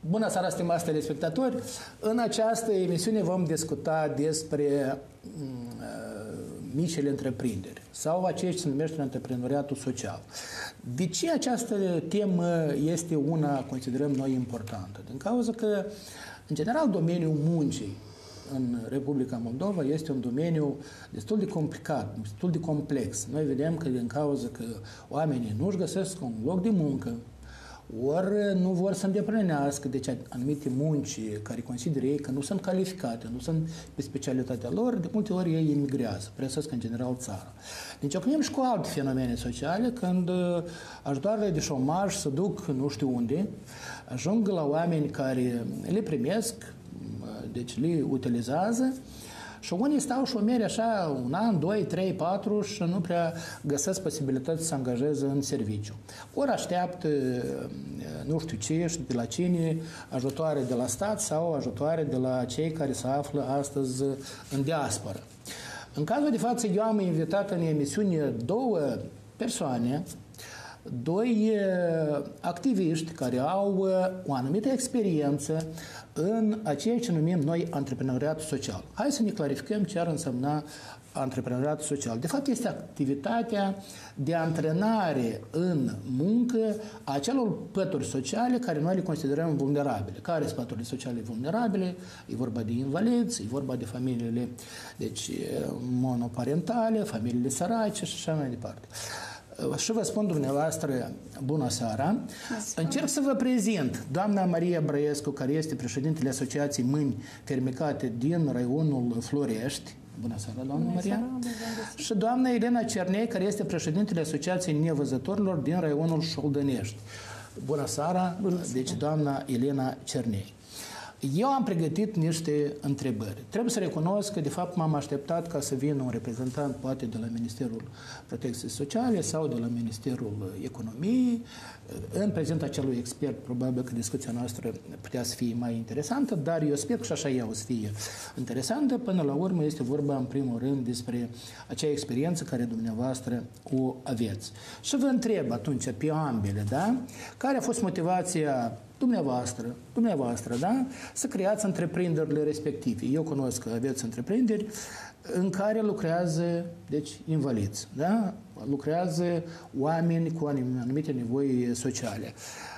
Bună seara, stimați telespectatori! În această emisiune vom discuta despre micile întreprinderi sau aceea ce se numește antreprenoriatul social. De ce această temă este una, considerăm noi, importantă? Din cauza că, în general, domeniul muncii în Republica Moldova este un domeniu destul de complicat, destul de complex. Noi vedem că din cauza că oamenii nu-și găsesc un loc de muncă, ori nu vor să îndeplinească deci anumite munci care consideră ei că nu sunt calificate, nu sunt pe specialitatea lor, de multe ori ei emigrează, părăsesc în general țara. Deci ocupăm și cu alte fenomene sociale, când ajutoarele de șomaj se duc nu știu unde, ajung la oameni care le primesc, deci le utilizează, și unii stau șomeri așa un an, 2, 3, 4 și nu prea găsesc posibilități să se angajeze în serviciu. Ori așteaptă nu știu ce și de la cine, ajutoare de la stat sau ajutoare de la cei care se află astăzi în diasporă. În cazul de față, eu am invitat în emisiune două persoane, doi activiști care au o anumită experiență în ceea ce numim noi antreprenoriatul social. Hai să ne clarificăm ce ar însemna antreprenoriatul social. De fapt, este activitatea de antrenare în muncă a acelor pături sociale care noi le considerăm vulnerabile. Care sunt păturile sociale vulnerabile? E vorba de invaliți, e vorba de familiile deci, monoparentale, familiile sărace și așa mai departe. Și vă spun dumneavoastră, bună seara. Încerc să vă prezint doamna Maria Brăiescu, care este președintele Asociației Mâini Fermecate din raionul Florești. Bună seara, doamna Maria. Și doamna Elena Cernei, care este președintele Asociației Nevăzătorilor din raionul Șoldănești. Bună seara, deci doamna Elena Cernei. Eu am pregătit niște întrebări. Trebuie să recunosc că, de fapt, m-am așteptat ca să vină un reprezentant, poate de la Ministerul Protecției Sociale sau de la Ministerul Economiei. În prezența acelui expert, probabil că discuția noastră putea să fie mai interesantă, dar eu sper că și așa ea o să fie interesantă. Până la urmă este vorba, în primul rând, despre acea experiență care dumneavoastră o aveți. Și vă întreb atunci pe ambele, da? Care a fost motivația dumneavoastră, da? Să creați întreprinderile respective. Eu cunosc că aveți întreprinderi în care lucrează, deci, invaliți, da? Lucrează oameni cu anumite nevoi sociale.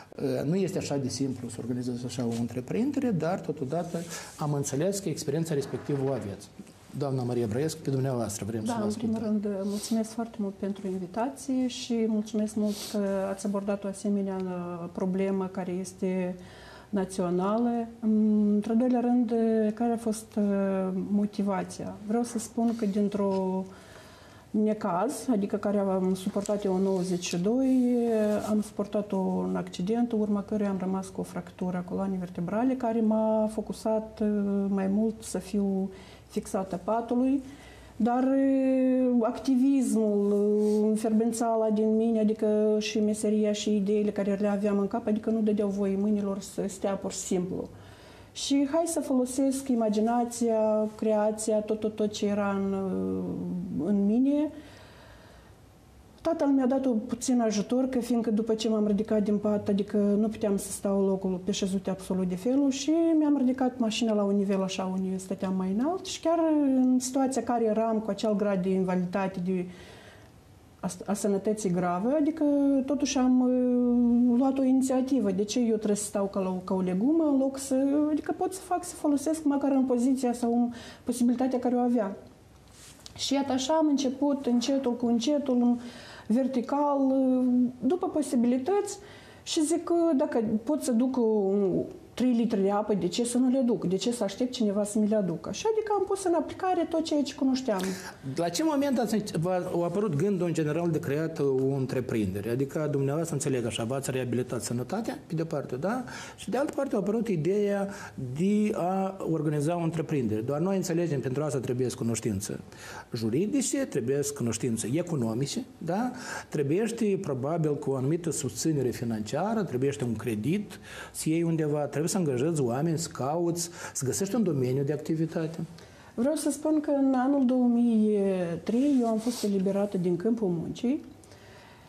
Nu este așa de simplu să organizezi așa o întreprindere, dar, totodată, am înțeles că experiența respectivă o aveți. Doamna Maria Brăiescu, pe dumneavoastră vrem să vă ascultăm. În primul rând, mulțumesc foarte mult pentru invitație și mulțumesc mult că ați abordat o asemenea problemă care este națională. Într-al doilea rând, care a fost motivația? Vreau să spun că dintr-o necaz, adică care am suportat eu în 92, am suportat un accident, urma căruia am rămas cu o fractură a coloanei vertebrale, care m-a focusat mai mult să fiu fixată patului, dar activismul, înferbențala din mine, adică și meseria și ideile care le aveam în cap, adică nu dădeau voie mâinilor să stea pur și simplu. Și hai să folosesc imaginația, creația, tot ce era în mine. Tatăl mi-a dat puțin ajutor, că fiindcă după ce m-am ridicat din pat, adică nu puteam să stau locul pe șezute absolut de felul și mi-am ridicat mașina la un nivel așa unde stăteam mai înalt și chiar în situația care eram cu acel grad de invaliditate, a sănătății grave, adică totuși am luat o inițiativă. De ce eu trebuie să stau ca o legumă în loc să, adică pot să folosesc măcar în poziția sau posibilitatea care o aveam. Și iată așa am început încetul cu încetul, vertical, după posibilități și zic că dacă pot să duc 3 litri de apă, de ce să nu le duc? De ce să aștept cineva să mi le aducă? Și adică am pus în aplicare tot ceea ce cunoșteam. La ce moment a apărut gândul în general de creat o întreprindere? Adică dumneavoastră, înțeleg așa, v-ați reabilitat sănătatea, pe de parte, da? Și de altă parte a apărut ideea de a organiza o întreprindere. Doar noi înțelegem, pentru asta trebuie cunoștință juridice, trebuie cunoștință economice, da? Trebuiește probabil cu o anumită susținere financiară, trebuiește un credit să iei undeva, trebuie să angajezi oameni, să cauți, să găsești un domeniu de activitate. Vreau să spun că în anul 2003 eu am fost eliberată din câmpul muncii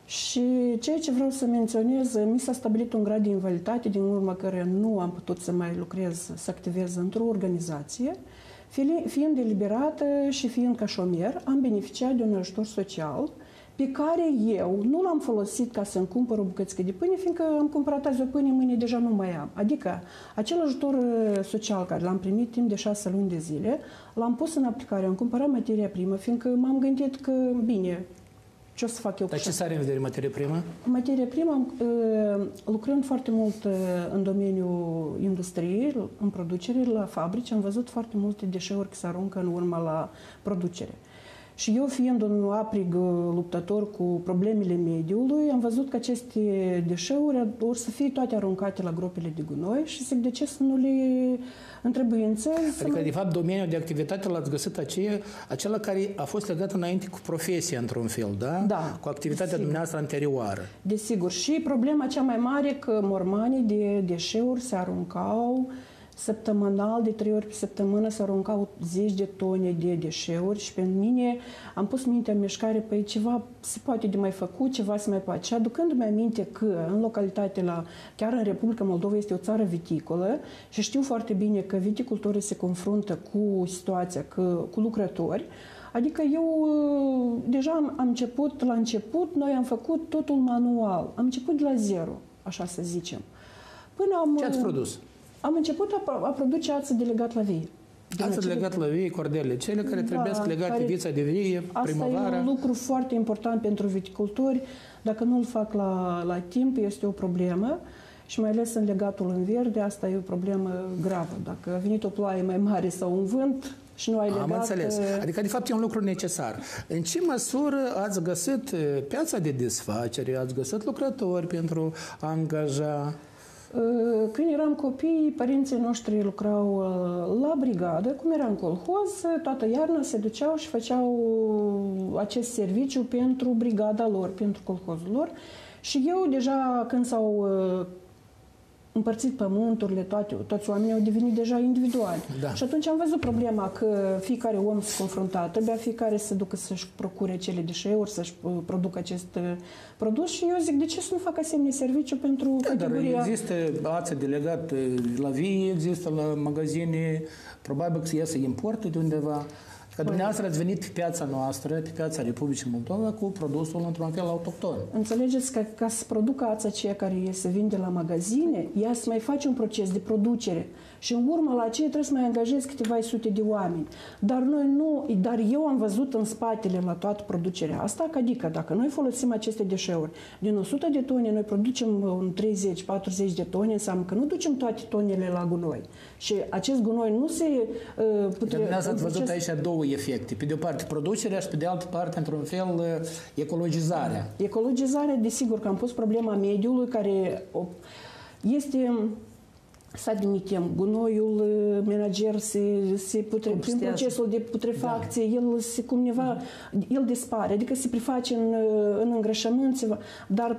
Și ceea ce vreau să menționez, mi s-a stabilit un grad de invaliditate, din urma care nu am putut să mai lucrez, să activez într-o organizație. Fiind eliberată și fiind ca șomer, am beneficiat de un ajutor social pe care eu nu l-am folosit ca să-mi cumpăr o bucățică de pâine, fiindcă am cumpărat azi o pâine, mâine deja nu mai am. Adică, acel ajutor social care l-am primit timp de 6 luni de zile, l-am pus în aplicare, am cumpărat materia primă, fiindcă m-am gândit că, bine, ce o să fac eu? Dar ce s-are în vedere materie primă? Materia primă, lucrând foarte mult în domeniul industriei, în producere, la fabrici, am văzut foarte multe deșeuri care se aruncă în urma la producere. Și eu, fiind un aprig luptător cu problemele mediului, am văzut că aceste deșeuri or să fie toate aruncate la gropile de gunoi și zic, de ce să nu le întrebuințez? Adică, de fapt, domeniul de activitate l-ați găsit acela care a fost legat înainte cu profesia, într-un fel, da? Da. Cu activitatea dumneavoastră anterioară. Desigur. Și problema cea mai mare că mormanii de deșeuri se aruncau săptămânal, de 3 ori pe săptămână se aruncau 10 de tone de deșeuri și pentru mine am pus mintea în mișcare, păi ceva se poate de mai făcut, ceva se mai poate. Și aducându-mi aminte că în localitate, chiar în Republica Moldova este o țară viticolă și știu foarte bine că viticultorii se confruntă cu situația, cu lucrători. Adică eu deja am început, la început, noi am făcut totul manual. Am început de la zero, așa să zicem. Ce ați produs? Am început a produce ață de legat la vie. Ață de legat la vie, cordele, cele care trebuie legate vița de vie, primăvara. Asta e un lucru foarte important pentru viticultori. Dacă nu îl fac la timp, este o problemă. Și mai ales în legatul în verde, asta e o problemă gravă. Dacă a venit o ploaie mai mare sau un vânt și nu ai legat... Am înțeles. Adică, de fapt, e un lucru necesar. În ce măsură ați găsit piața de desfacere, ați găsit lucrători pentru a angaja? Când eram copii, părinții noștri lucrau la brigadă, cum era în colhoz, toată iarna se duceau și făceau acest serviciu pentru brigada lor, pentru colhozul lor. Și eu deja când s-au împărțit pământurile, toți oamenii au devenit deja individuali. Da. Și atunci am văzut problema că fiecare om se confrunta, trebuia fiecare să ducă să-și procure acele deșeuri, să-și producă acest produs și eu zic, de ce să nu fac asemenea serviciu pentru categoria... Dar există ață de legat la vie, există la magazine, probabil că se importă de undeva. Că dumneavoastră ați venit pe piața noastră, pe piața Republicii Moldova, cu produsul într-un fel autohton. Înțelegeți că ca să producă ața aceea care se vinde la magazine, ea să mai face un proces de producere. Și în urmă la aceea trebuie să mai angajezi câteva sute de oameni. Dar eu am văzut în spatele la toată producerea asta, că adică dacă noi folosim aceste deșeuri, din 100 de tone noi producem un 30-40 de tone, înseamnă că nu ducem toate tonele la gunoi. Și acest gunoi nu se... Dumneavoastră ați văzut aici două efecte. Pe de o parte producerea și pe de altă parte, într-un fel, ecologizarea. Ecologizarea, desigur că am pus problema mediului care este... Să admitem, gunoiul menager prin procesul de putrefacție, da. el dispare, adică se preface în îngrășământ, dar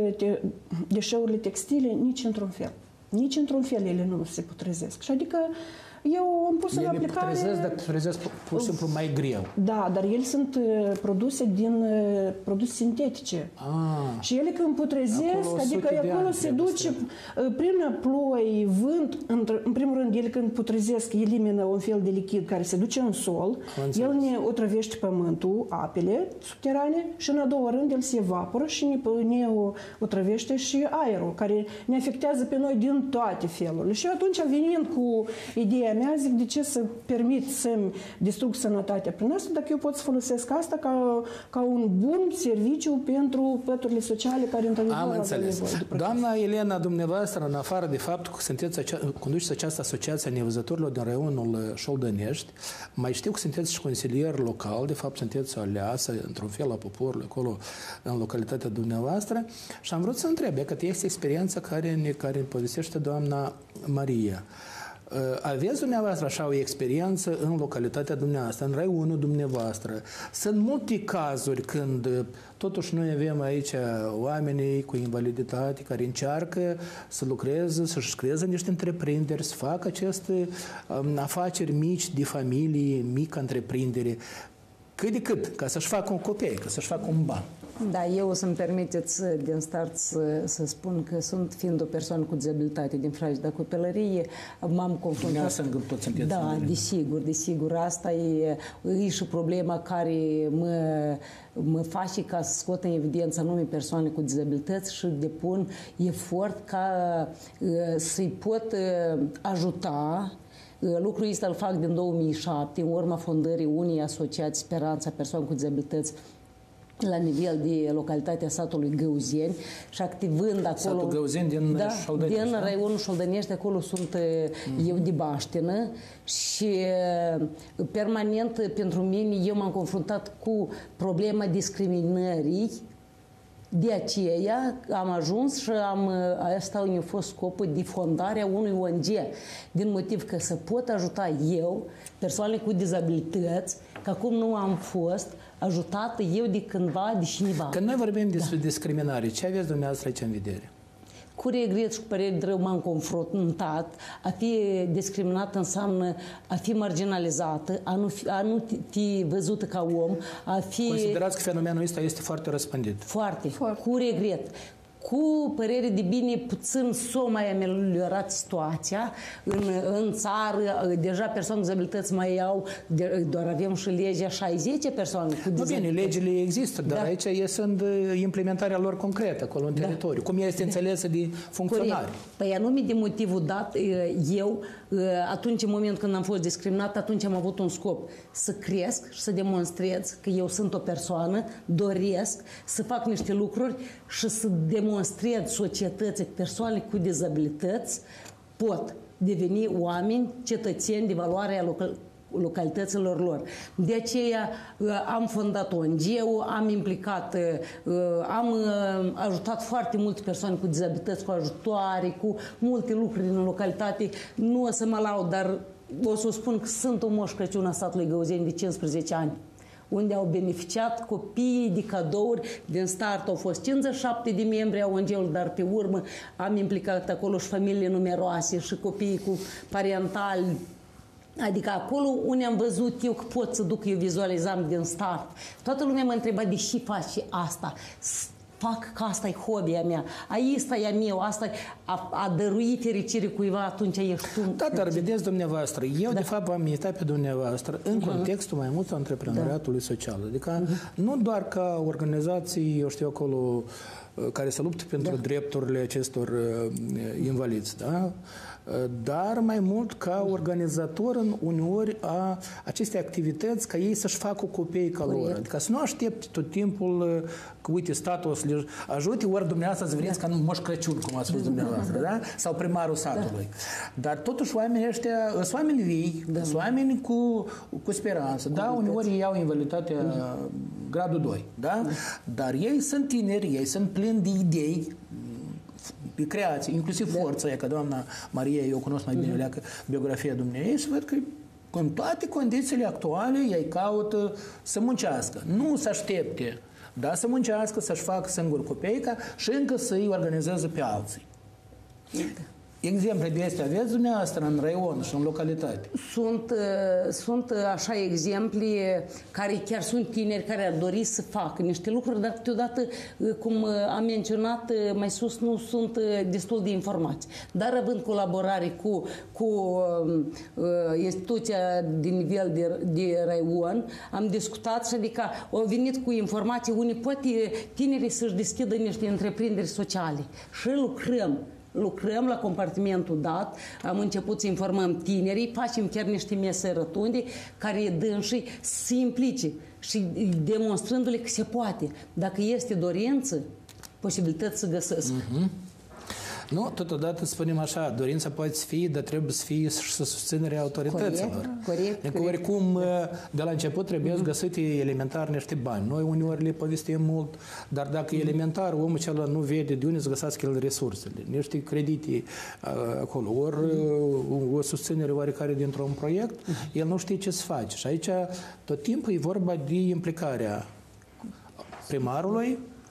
deșeurile textile nici într-un fel. Nici într-un fel ele nu se putrezesc. Și adică eu am pus în aplicare... Ele putrezesc pur și simplu mai greu. Da, dar ele sunt produse din produse sintetice. Și ele când putrezesc, adică acolo se duce prin ploi, vânt, în primul rând, ele când putrezesc elimină un fel de lichid care se duce în sol, el ne otrăvește pământul, apele subterane și în a doua rând el se evaporă și ne otrăvește și aerul, care ne afectează pe noi din toate felurile. Și atunci, venind cu ideea mea, zic, de ce să permit să-mi distrug sănătatea prin asta, dacă eu pot să folosesc asta ca un bun serviciu pentru păturile sociale care într-adevăr au nevoie. Doamna Elena, dumneavoastră, în afară de faptul că conduceți această asociație a nevăzătorilor din raionul Șoldănești, mai știu că sunteți și consilier local, de fapt sunteți o aleasă, într-un fel, a poporului acolo, în localitatea dumneavoastră, și am vrut să întreb, că este experiența care povestește doamna Maria. Aveți dumneavoastră așa o experiență în localitatea dumneavoastră, în raionul dumneavoastră. Sunt multe cazuri când totuși noi avem aici oamenii cu invaliditate care încearcă să lucreze, să-și creeze niște întreprinderi, să facă aceste afaceri mici de familie, mică întreprindere. cât de cât, ca să-și facă un copii, ca să-și facă un ban. Da, eu o să-mi permiteți din start să spun că fiind o persoană cu dizabilitate din fragedă copilărie, m-am confruntat... Da, desigur. Asta e și problema care mă face ca să scot în evidență anume persoane cu dizabilități și depun efort ca să-i pot ajuta. Lucrul ăsta îl fac din 2007, în urma fondării unei asociații Speranța Persoane cu Dizabilități la nivel de localitatea satului Găuzeni și activând acolo... Satul Găuzeni din Șoldănești, din raionul Șoldănești, acolo sunt eu de Baștină și permanent pentru mine eu m-am confruntat cu problema discriminării. De aceea am ajuns și asta a fost scopul de fondarea unui ONG, din motiv că să pot ajuta eu persoanele cu dizabilități, că acum nu am fost ajutată eu de cândva, de cineva. Când noi vorbim despre discriminare, ce aveți dumneavoastră aici în vedere? Cu regret și cu părere de rău m-am confruntat. A fi discriminat înseamnă a fi marginalizată, a nu fi văzută ca om, a fi... Considerați că fenomenul ăsta este foarte răspândit. Foarte. Cu regret. Cu părere de bine, puțin s-o mai ameliorat situația în țară. Deja persoane cu dizabilități mai au, doar avem și legea 60 persoane cu dizabilități. Bine, legile există, dar aici sunt implementarea lor concretă, acolo în teritoriu. Cum este înțelesă de funcționari. Corect. Păi anume de motivul dat, eu, atunci, în momentul când am fost discriminat, atunci am avut un scop. Să cresc și să demonstrez că eu sunt o persoană, doresc să fac niște lucruri și să demonstrez societății că persoane cu dizabilități pot deveni oameni, cetățeni de valoare a localităților lor. De aceea am fondat ONG-ul, am implicat, am ajutat foarte multe persoane cu dizabilități, cu ajutoare, cu multe lucruri în localitate. Nu o să mă laud, dar o să spun că sunt o Moș Crăciun a satului Găuzeni de 15 ani, unde au beneficiat copiii de cadouri. Din start au fost 57 de membri a ONG-ului, dar pe urmă am implicat acolo și familii numeroase și copiii cu parentali. Adică acolo unde am văzut eu că pot să duc, eu vizualizam din start. Toată lumea mă întreba de ce faci asta. Fac că asta e hobby-a mea, asta e a meu, asta a dărui fericire cuiva, atunci ești tu. Da, dar vedeți dumneavoastră, eu de fapt v-am invitat pe dumneavoastră în contextul mai mult antreprenoriatului social. Adică nu doar ca organizații, eu știu acolo, care se luptă pentru drepturile acestor invaliți, da? Dar mai mult ca organizator uneori a acestei activități, ca ei să-și facă copiii ca lor. Adică să nu aștepte tot timpul că, uite, statul o să le ajute, ori dumneavoastră să vreți ca nu Moș Crăciun, cum a spus dumneavoastră, da? Sau primarul satului. Dar totuși oamenii ăștia sunt oameni vii, sunt oameni cu speranță. Da, uneori ei iau invaliditatea gradul 2, da? Dar ei sunt tineri, ei sunt plini de idei, de creație, inclusiv forța aia, că doamna Maria, eu cunosc mai bine biografia dumneavoastră, și văd că în toate condițiile actuale ei caută să muncească, nu să aștepte, dar să muncească, să-și facă singur copeica și încă să-i organizeze pe alții. Exemple de astea aveți dumneavoastră în raion și în localitate? Sunt așa exemple care chiar sunt tineri care ar dori să facă niște lucruri, dar câteodată, cum am menționat mai sus, nu sunt destul de informați. Dar având colaborare cu instituția de nivel de raion, am discutat și adică au venit cu informații unii poate tinerii să-și deschidă niște întreprinderi sociale și lucrăm la compartimentul dat, am început să informăm tinerii, facem chiar niște mese rotunde care dânsii să implice și demonstrându-le că se poate. Dacă este dorință, posibilități să găsesc. Nu, totodată spunem așa, dorința poate fi, dar trebuie să fie și susținerea autorităților. Corect. Oricum, de la început trebuie găsite elementar niște bani. Noi uneori le povestim mult, dar dacă elementar omul acela nu vede de unde să găsească el resursele, niște credite acolo, ori o susținere oarecare dintr-un proiect, el nu știe ce să face. Și aici tot timpul e vorba de implicarea primarului,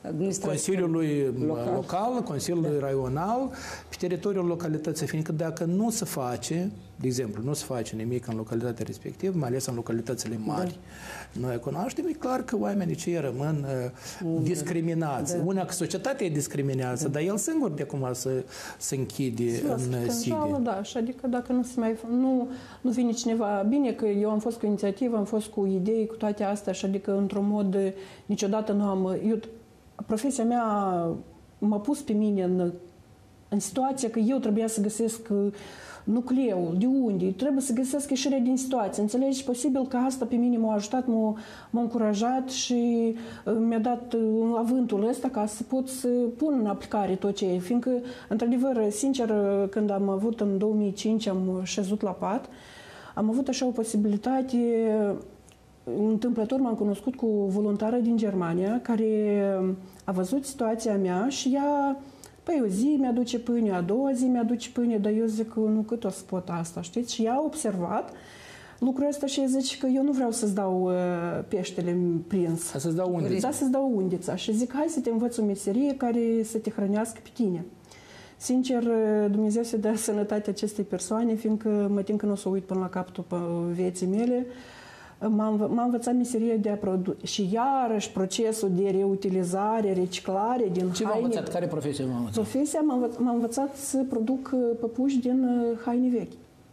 Consiliului local, Consiliului raional, pe teritoriul localității, fiindcă dacă nu se face, de exemplu, nu se face nimic în localitatea respectivă, mai ales în localitățile mari, noi cunoaștem, e clar că oamenii cei rămân discriminați. Una că societatea discriminează, dar el singur de acum se închide în side. Da, și adică dacă nu vine cineva, bine că eu am fost cu inițiativă, am fost cu idei, cu toate astea, și adică într-un mod niciodată nu am... Profesia mea m-a pus pe mine în situația că eu trebuia să găsesc nucleul, de unde, trebuie să găsesc ieșirea din situație. Înțelegi? Posibil că asta pe mine m-a ajutat, m-a încurajat și mi-a dat avântul ăsta ca să pot să pun în aplicare tot ce e. Fiindcă, într-adevăr, sincer, când am avut în 2005, am șezut la pat, am avut așa o posibilitate. Întâmplător m-am cunoscut cu o voluntară din Germania care a văzut situația mea și ea, păi o zi mi-aduce pâine, a doua zi mi-aduce pâine, dar eu zic că nu cât o să pot asta, știți? Și ea a observat lucrul ăsta și zice că eu nu vreau să-ți dau peștele prins. Să-ți dau undița. Da, să-ți dau undița. Și zic, hai să te învăț o meserie care să te hrănească pe tine. Sincer, Dumnezeu să dea sănătate acestei persoane, fiindcă mă tem că nu o să uit până la capătul vieții mele. M-am învățat meseria de a produce și iarăși procesul de reutilizare, reciclare din haine. Ce v-am învățat? Care profesie v-am învățat? Profesia m-a învățat să produc păpuși din haine vechi.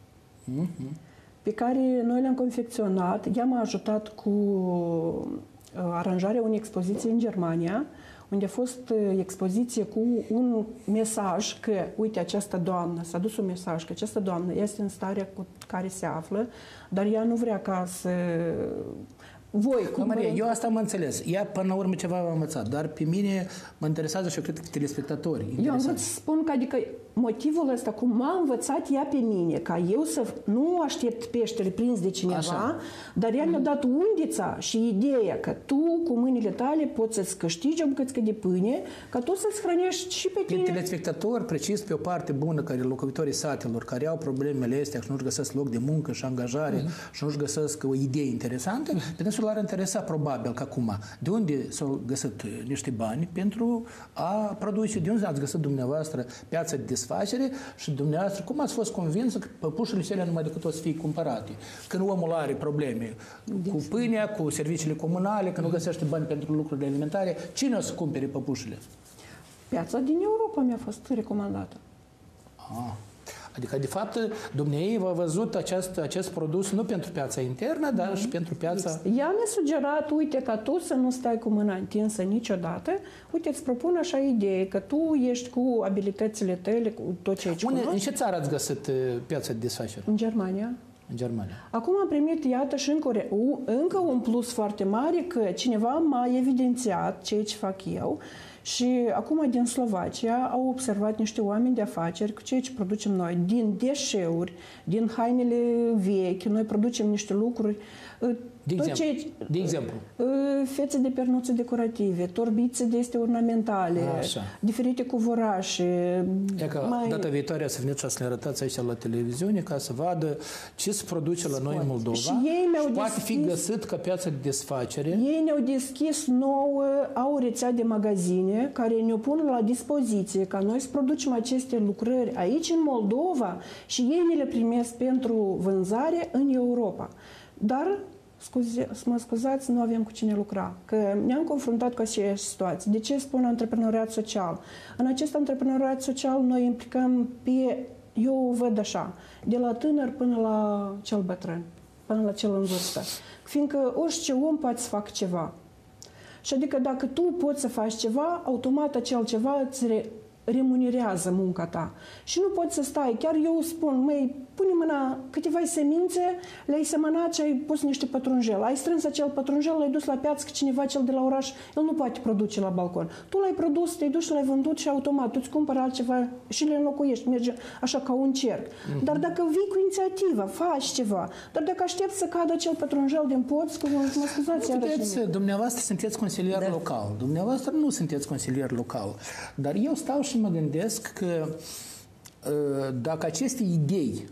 Pe care noi le-am confecționat. Ea m-a ajutat cu aranjarea unei expoziții în Germania, unde a fost expoziție cu un mesaj că, uite, această doamnă, s-a dus un mesaj că această doamnă este în starea cu care se află, dar ea nu vrea ca să... Voi, cum... Maria, eu asta am înțeles. Ea, până la urmă, ceva v-a învățat, dar pe mine mă interesează și eu cred că telespectatorii. Eu am vrut să spun că, adică, motivul ăsta, cum m-a învățat ea pe mine, ca eu să nu aștept peștele prins de cineva, așa, dar ea mi-a dat undița și ideea că tu, cu mâinile tale, poți să-ți câștigi o bucățică de pâine, ca tu să-ți hrănești și pe tine. Telespectatori, precis pe o parte bună, care locuitorii satelor, care au problemele astea și nu-și găsesc loc de muncă și angajare și nu-și găsesc o idee interesantă, pe dânsul l-ar interesa probabil că acum, de unde s-au găsit niște bani pentru a produce, de unde ați găsit dumneavoastră piața de desfacere și dumneavoastră, cum ați fost convinsă că păpușile cele numai decât o să fie cumpărate? Când omul are probleme cu pâinea, cu serviciile comunale, când nu găsește bani pentru lucrurile alimentare, cine o să cumpere păpușile? Piața din Europa mi-a fost recomandată. Adică, de fapt, dumneavoastră v-a văzut acest produs nu pentru piața internă, dar și pentru piața... Ea mi-a sugerat, uite, ca tu să nu stai cu mâna întinsă niciodată, uite, îți propun așa idee, că tu ești cu abilitățile tale, cu tot ce aici cunoști. În ce țară ați găsit piața de desfacere? În Germania. În Germania. Acum am primit, iată, și încă un plus foarte mare, că cineva m-a evidențiat ceea ce fac eu. Și acum din Slovacia au observat niște oameni de afaceri cu ceea ce producem noi, din deșeuri, din hainele vechi, noi producem niște lucruri. De exemplu? Fețe de pernuțe decorative, torbițe de astea ornamentale, diferite cuvorașe. E că data viitoare să veniți să le arătați aici la televiziune ca să vadă ce se produce la noi în Moldova și poate fi găsit ca piață de desfacere. Ei ne-au deschis nouă, au o rețea de magazine care ne-o pun la dispoziție ca noi să producem aceste lucrări aici în Moldova și ei ne le primesc pentru vânzare în Europa. Dar mă scuzați, nu avem cu cine lucra. Că ne-am confruntat cu aceeași situație. De ce spun antreprenoriat social? În acest antreprenoriat social noi implicăm eu o văd așa, de la tânăr până la cel bătrân, până la cel în vârstă. Fiindcă orice om poate să facă ceva. Și adică dacă tu poți să faci ceva, automat acel ceva îți remunerează munca ta. Și nu poți să stai. Chiar eu spun, măi, pune mâna câteva semințe, le-ai semănat și ai pus niște pătrunjel. Ai strâns acel pătrunjel, l-ai dus la piață, că cineva cel de la oraș, el nu poate produce la balcon. Tu l-ai produs, te-ai dus și l-ai vândut și automat tu îți cumpări altceva și le înlocuiești. Merge așa ca un cerc. Dar dacă vii cu inițiativă, faci ceva. Dar dacă aștepți să cadă acel pătrunjel din pod, mă scuzați, dumneavoastră sunteți consilier local. Dumneavoastră nu sunteți consilier local. Dar eu stau și mă gândesc că dacă aceste idei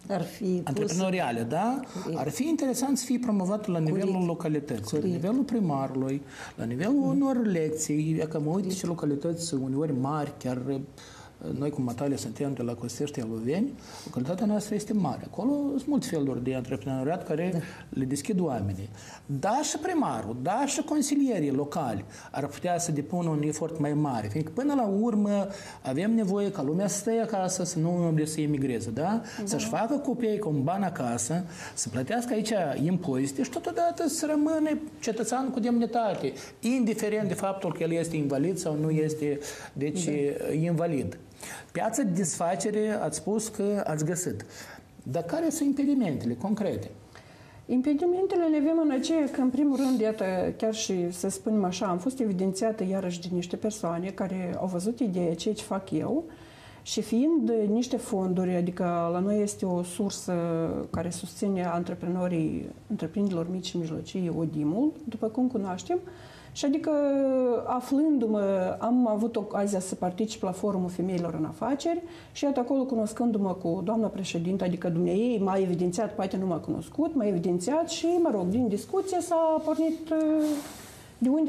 ar fi antreprenoriale, da? Ar fi interesant să fie promovat la nivelul localității, la nivelul primarului, la nivelul unor lecții. E că mă uit ce localități uneori mari, chiar noi cu Matalia suntem de la Costești Loveni, localitatea noastră este mare. Acolo sunt multe feluri de antreprenoriat care le deschid oamenii. Da, și primarul, da, și consilierii locali ar putea să depună un efort mai mare, fiindcă până la urmă avem nevoie ca lumea să stea acasă, să nu să emigreze, da? Să-și facă copiii cu un ban acasă, să plătească aici impozite și totodată să rămâne cetățean cu demnitate, indiferent de faptul că el este invalid sau nu este, deci, invalid. Piața de desfacere, ați spus că ați găsit. Dar care sunt impedimentele concrete? Impedimentele le avem în aceea că, în primul rând, iată, chiar și să spunem așa, am fost evidențiată iarăși de niște persoane care au văzut ideea, ceea ce fac eu, și fiind niște fonduri, adică la noi este o sursă care susține întreprinderilor mici și mijlocii, ODIM-ul, după cum cunoaștem, și adică, aflându-mă, am avut ocazia să particip la Forumul Femeilor în Afaceri și iată acolo, cunoscându-mă cu doamna președintă, adică dumneaei, m-a evidențiat, poate nu m-a cunoscut, m-a evidențiat și, mă rog, din discuție s-a pornit de unde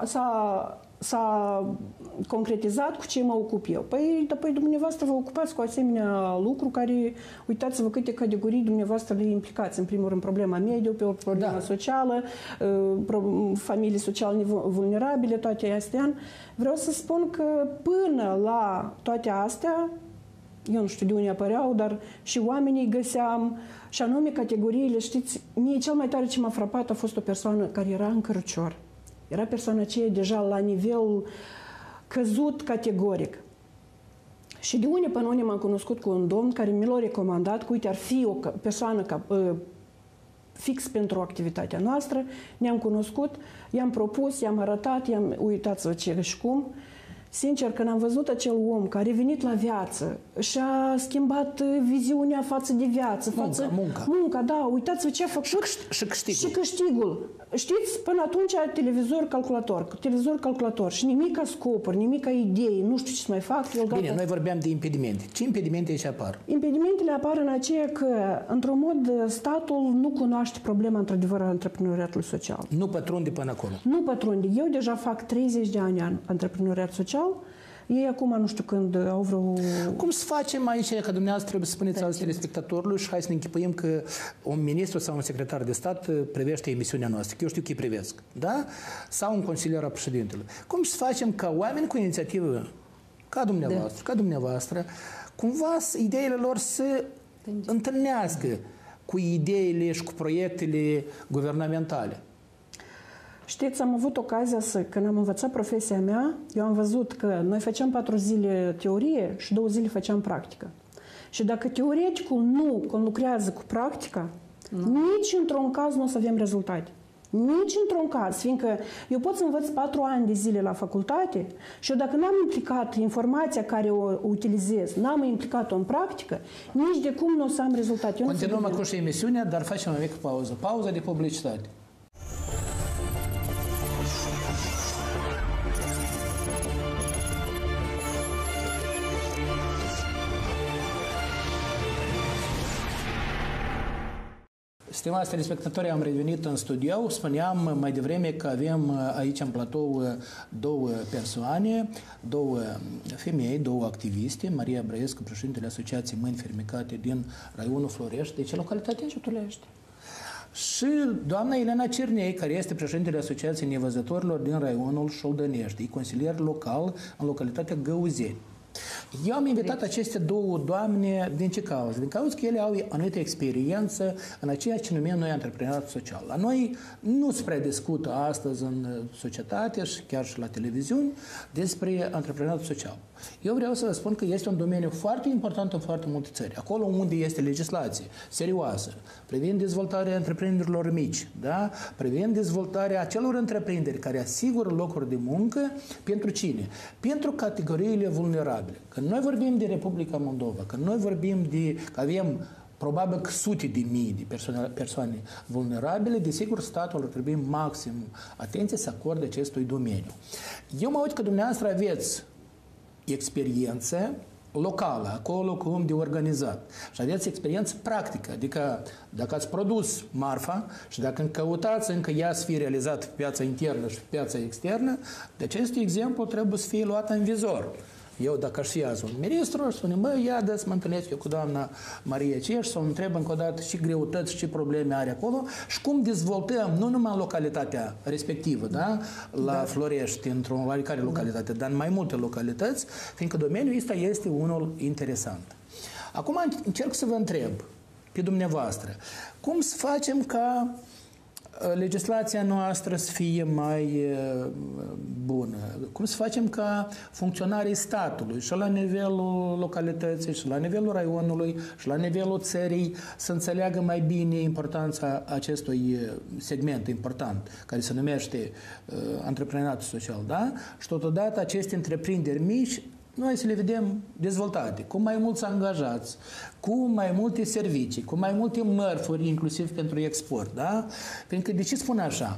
s-a concretizat cu ce mă ocup eu. Păi dumneavoastră vă ocupați cu asemenea lucru care, uitați-vă câte categorii dumneavoastră le implicați. În primul rând, problema mediu, pe o problemă socială, familii social vulnerabile, toate astea. Vreau să spun că până la toate astea, eu nu știu de unde apăreau, dar și oamenii găseam, și anume categoriile, știți, mie cel mai tare ce m-a frapat a fost o persoană care era în cărcior. Era persoana aceea deja la nivel căzut categoric. Și de unde până unde m-am cunoscut cu un domn care mi l-a recomandat că, uite, ar fi o persoană fix pentru activitatea noastră. Ne-am cunoscut, i-am propus, i-am arătat, uitați-vă ce și cum. Sincer, când am văzut acel om care a venit la viață și-a schimbat viziunea față de viață, munca, da, uitați-vă ce a făcut și câștigul. Știți, până atunci televizor calculator și nimica scopuri, nimica idei, nu știu ce să mai fac. Bine, noi vorbeam de impedimente. Ce impedimente aici apar? Impedimentele apar în aceea că, într-un mod, statul nu cunoaște problema, într-adevăr, a antreprenoriatului social. Nu pătrunde până acolo. Nu pătrunde. Eu deja fac 30 de ani antreprenoriat social. Ei acum, nu știu când, au vreo... Cum să facem aici, că dumneavoastră trebuie să spuneți alți telespectatorului și hai să ne închipuim că un ministru sau un secretar de stat privește emisiunea noastră, că eu știu că îi privesc, da? Sau un consilier al președintelui. Cum să facem ca oameni cu inițiativă, ca dumneavoastră, cumva ideile lor să întâlnească cu ideile și cu proiectele guvernamentale? Știți, am avut ocazia când am învățat profesia mea, eu am văzut că noi făceam 4 zile teorie și 2 zile făceam practică. Și dacă teoreticul nu conlucrează cu practica, nici într-un caz nu o să avem rezultate. Nici într-un caz, fiindcă eu pot să învăț 4 ani de zile la facultate și eu dacă n-am implicat informația care o utilizez, n-am implicat-o în practică, nici de cum nu o să am rezultate. Continuăm acum și emisiunea, dar facem o mică pauză. Pauză de publicitate. Stimați telespectatori, am revenit în studio. Spuneam mai devreme că avem aici în platou 2 persoane, 2 femei, 2 activiste, Maria Brăiescu, președintele Asociației Mâini Fermecate din raionul Florești. Deci localitatea Jutulești. Și doamna Elena Cernei, care este președintele Asociației Nevăzătorilor din raionul Șoldănești, consilier local în localitatea Găuzeni. Eu am invitat aceste 2 doamne din ce cauză? Din cauza că ele au anumită experiență în ceea ce numim noi antreprenoriat social. La noi nu se prea discută astăzi în societate și chiar și la televiziuni despre antreprenoriat social. Eu vreau să vă spun că este un domeniu foarte important în foarte multe țări. Acolo unde este legislație serioasă, privind dezvoltarea întreprinderilor mici, da? Privind dezvoltarea acelor întreprinderi care asigură locuri de muncă pentru cine? Pentru categoriile vulnerabile. Când noi vorbim de Republica Moldova, când noi vorbim de că avem probabil sute de mii de persoane vulnerabile, desigur statul ar trebui maxim atenție să acorde acestui domeniu. Eu mă uit că dumneavoastră aveți experiență locală, acolo cum de organizat. Și aveți experiență practică, adică dacă ați produs marfa și dacă căutați încă ea să fie realizată pe piața internă și pe piața externă, de acest exemplu trebuie să fie luat în vizor. Eu, dacă aș fi azi un ministru, aș spune, ia să mă întâlnesc eu cu doamna Maria Ceș, să o întreb încă o dată ce greutăți, ce probleme are acolo și cum dezvoltăm, nu numai în localitatea respectivă, da? La Florești, într-o oarecare localitate, dar în mai multe localități, fiindcă domeniul ăsta este unul interesant. Acum încerc să vă întreb pe dumneavoastră, cum să facem ca legislația noastră să fie mai bună? Cum să facem ca funcționarii statului și la nivelul localității, și la nivelul raionului, și la nivelul țării să înțeleagă mai bine importanța acestui segment important, care se numește antreprenoriatul social, da? Și totodată aceste întreprinderi mici noi să le vedem dezvoltate, cu mai mulți angajați, cu mai multe servicii, cu mai multe mărfuri, inclusiv pentru export, da? Pentru că, de ce spun așa?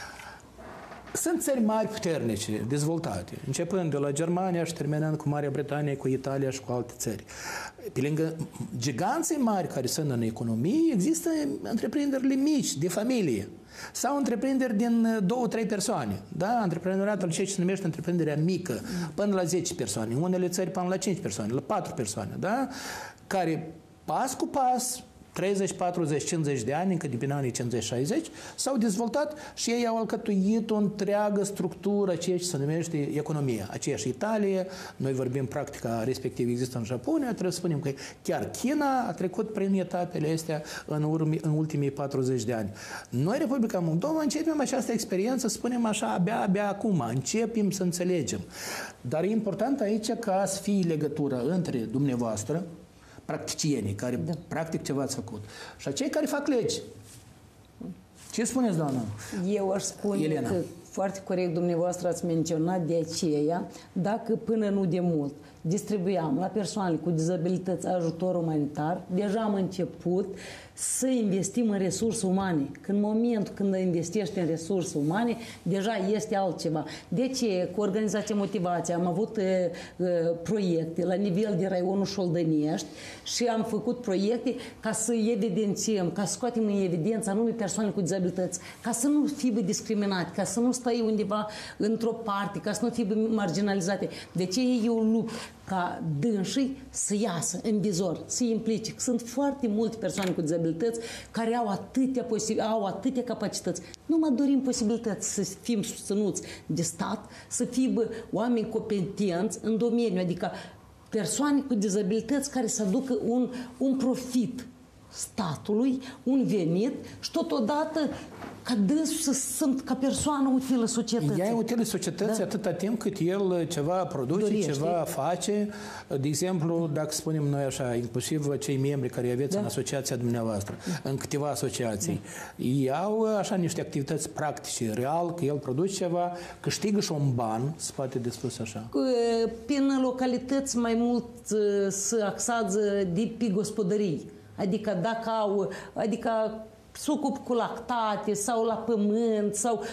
Sunt țări mari puternice, dezvoltate, începând de la Germania și terminând cu Marea Britanie, cu Italia și cu alte țări. Pe lângă giganții mari care sunt în economie, există întreprinderile mici, de familie, sau întreprinderi din 2-3 persoane. Da? Antreprenoriatul, ceea ce se numește întreprinderea mică, până la 10 persoane, unele țări până la 5 persoane, la 4 persoane, da? Care pas cu pas, 30, 40, 50 de ani, încă din anii 50-60, s-au dezvoltat și ei au alcătuit o întreagă structură, ceea ce se numește economia. Aceeași Italie, noi vorbim practica respectiv există în Japonia, trebuie să spunem că chiar China a trecut prin etapele astea în ultimii 40 de ani. Noi, Republica Moldova, începem această experiență, spunem așa, abia acum, începem să înțelegem. Dar e important aici ca să fie legătură între dumneavoastră, practicienii care practic ceva ați făcut, și cei care fac legi. Ce spuneți, doamnă? Eu aș spune Elena, că foarte corect dumneavoastră ați menționat de aceea, dacă până nu de mult distribuiam la persoane cu dizabilități ajutor umanitar, deja am început să investim în resurse umane. Că în momentul când investești în resurse umane, deja este altceva. De ce? Cu Organizația Motivație am avut proiecte la nivel de raionul Șoldănești și am făcut proiecte ca să evidențiem, ca să scoatem în evidență anume persoane cu dizabilități, ca să nu fie discriminate, ca să nu stai undeva într-o parte, ca să nu fie marginalizate. De ce eu lupt ca dânsii să iasă în vizor, să implice. Sunt foarte multe persoane cu dizabilități care au atâtea capacități. Nu mai dorim posibilități să fim susținuți de stat, să fim oameni competenți în domeniu, adică persoane cu dizabilități care să aducă un profit statului, un venit și totodată ca dânsul sunt ca persoană utilă societății. Ea e utilă societății atâta timp cât el ceva produce, ceva face. De exemplu, dacă spunem noi așa, inclusiv cei membri care aveți în asociația dumneavoastră, în câteva asociații, ei au așa niște activități practice, real, că el produce ceva, câștigă și un ban, se poate de spus așa. Prin localități mai mult se axează de pe gospodării. Adică dacă au, se ocupă cu lactate sau la pământ,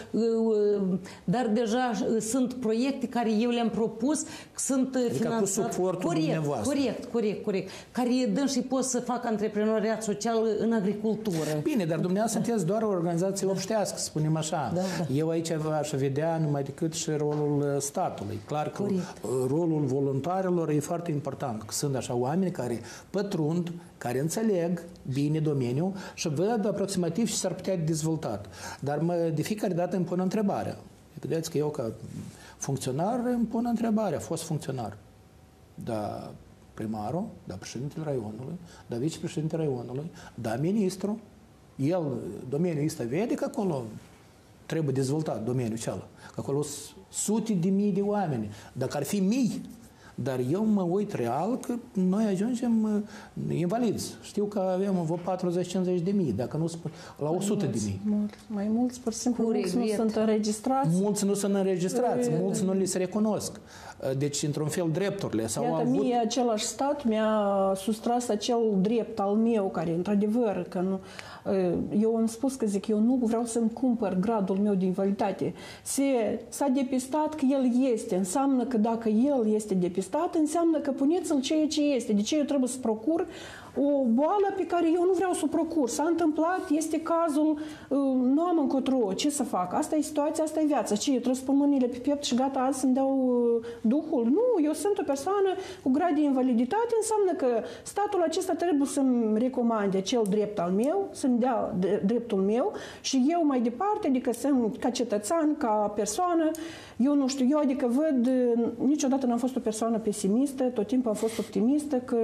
dar deja sunt proiecte care eu le-am propus, sunt finanțate. Cu suportul dumneavoastră. Corect. Care dânsii pot să facă antreprenoriat social în agricultură. Bine, dar dumneavoastră sunteți doar o organizație obștească, spunem așa. Da. Eu aici aș vedea numai decât și rolul statului. Clar că rolul voluntarilor e foarte important. Sunt așa oameni care pătrund, care înțeleg bine domeniul și văd aproximativ și s-ar putea dezvoltat. Dar de fiecare dată îmi pun întrebarea. Vedeți că eu ca funcționar îmi pun întrebarea. A fost funcționar. Da primarul, da președintele raionului, da vicepreședintele raionului, da ministru. El, domeniul ăsta vede că acolo trebuie dezvoltat domeniul acela. Că acolo sunt sute de mii de oameni. Dacă ar fi mii, dar eu mă uit real că noi ajungem invalizi. Știu că avem 40-50 de mii, dacă nu spun, la 100 de mii. Mai mulți, pur și simplu, mulți nu sunt înregistrați. Mulți nu sunt înregistrați, mulți nu li se recunosc. deci într-un fel drepturile. Sau iată, mie același stat mi-a sustras acel drept al meu, care într-adevăr, că nu, eu am spus că zic, eu nu vreau să-mi cumpăr gradul meu de invaliditate. S-a depistat că el este. Înseamnă că dacă el este depistat, înseamnă că puneți-l ceea ce este. De ce eu trebuie să procur o boală pe care eu nu vreau să o procur? S-a întâmplat, este cazul, nu am încotro, ce să fac? Asta e situația, asta e viața. Ce, eu trebuie să pun mâinile pe piept și gata, azi să-mi dau duhul? Nu, eu sunt o persoană cu grad de invaliditate, înseamnă că statul acesta trebuie să-mi recomande acel drept al meu, să-mi dea dreptul meu și eu mai departe, adică sunt ca cetățean, ca persoană, eu nu știu, eu adică văd, niciodată n-am fost o persoană pesimistă, tot timpul am fost optimistă că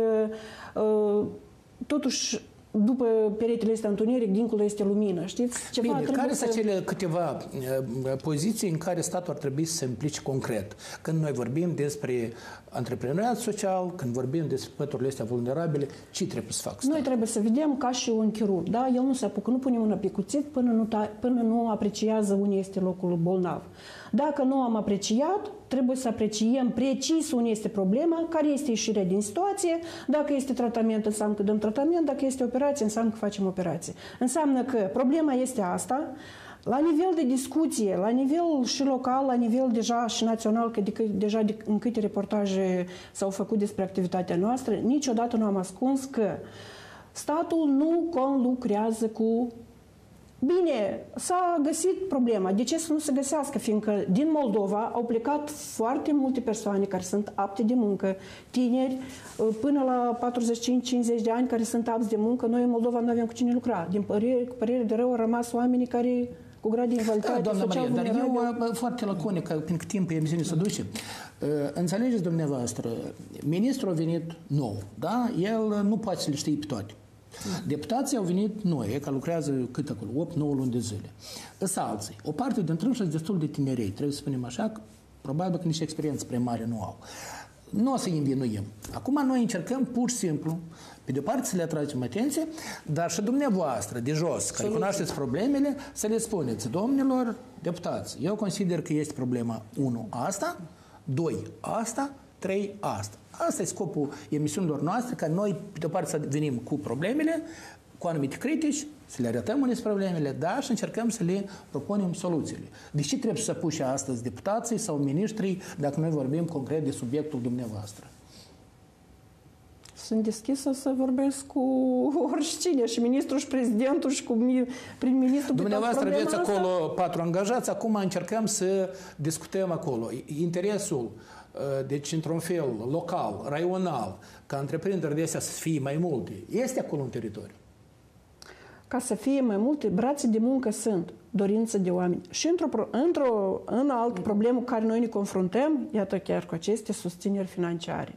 totuși, după peretele este întuneric, dincolo este lumină, știți? Ceva bine, care sunt cele câteva poziții în care statul ar trebui să se implice concret? Când noi vorbim despre antreprenoriat social, când vorbim despre păturile astea vulnerabile, ce trebuie să facă statul? Noi trebuie să vedem ca și un chirurg, da? El nu se apucă, nu pune mâna pe cuțit până nu apreciază unde este locul bolnav. Dacă nu am apreciat, trebuie să apreciem precis unde este problema, care este ieșirea din situație. Dacă este tratament, înseamnă că dăm tratament. Dacă este operație, înseamnă că facem operație. Înseamnă că problema este asta. La nivel de discuție, la nivel și local, la nivel deja și național, că deja în câte reportaje s-au făcut despre activitatea noastră, niciodată nu am ascuns că statul nu conlucrează cu... Bine, s-a găsit problema. De ce să nu se găsească? Fiindcă din Moldova au plecat foarte multe persoane care sunt apte de muncă, tineri, până la 45-50 de ani care sunt apți de muncă. Noi în Moldova nu avem cu cine lucra. Din părere de rău au rămas oamenii care cu grad de invaliditate doamna social Maria, dar vulnerabil. eu foarte laconic, pentru că timpul emisiunii se duce. Înțelegeți dumneavoastră, ministrul a venit nou, da? El nu poate să le știe pe toate. Deputații au venit noi, că lucrează cât acolo, 8-9 luni de zile. Însă alții. O parte dintre ei sunt destul de tinerei, trebuie să spunem așa, că probabil că nici experiență prea mare nu au. Nu o să îi învinuim. Acum noi încercăm pur și simplu, pe de o parte să le atragem atenție, dar și dumneavoastră, de jos, care cunoașteți problemele, să le spuneți, domnilor deputați, eu consider că este problema 1 asta, 2 asta, 3 asta. Asta e scopul emisiunilor noastre, ca noi, pe de o parte, să venim cu problemele, cu anumite critici, să le arătăm unele problemele, dar și încercăm să le propunem soluțiile. De ce trebuie să apuce astăzi deputații sau ministrii, dacă noi vorbim concret de subiectul dumneavoastră? Sunt deschisă să vorbesc cu oricine, și ministrul, și prezidentul, și cu prim-ministrul. Dumneavoastră aveți acolo 4 angajați, acum încercăm să discutăm acolo. Interesul, deci într-un fel, local, raional, ca întreprinderi de astea să fie mai multe, este acolo în teritoriu. Ca să fie mai multe, brațe de muncă sunt, dorință de oameni. Și în alt problemă cu care noi ne confruntăm, iată chiar cu aceste susțineri financiare.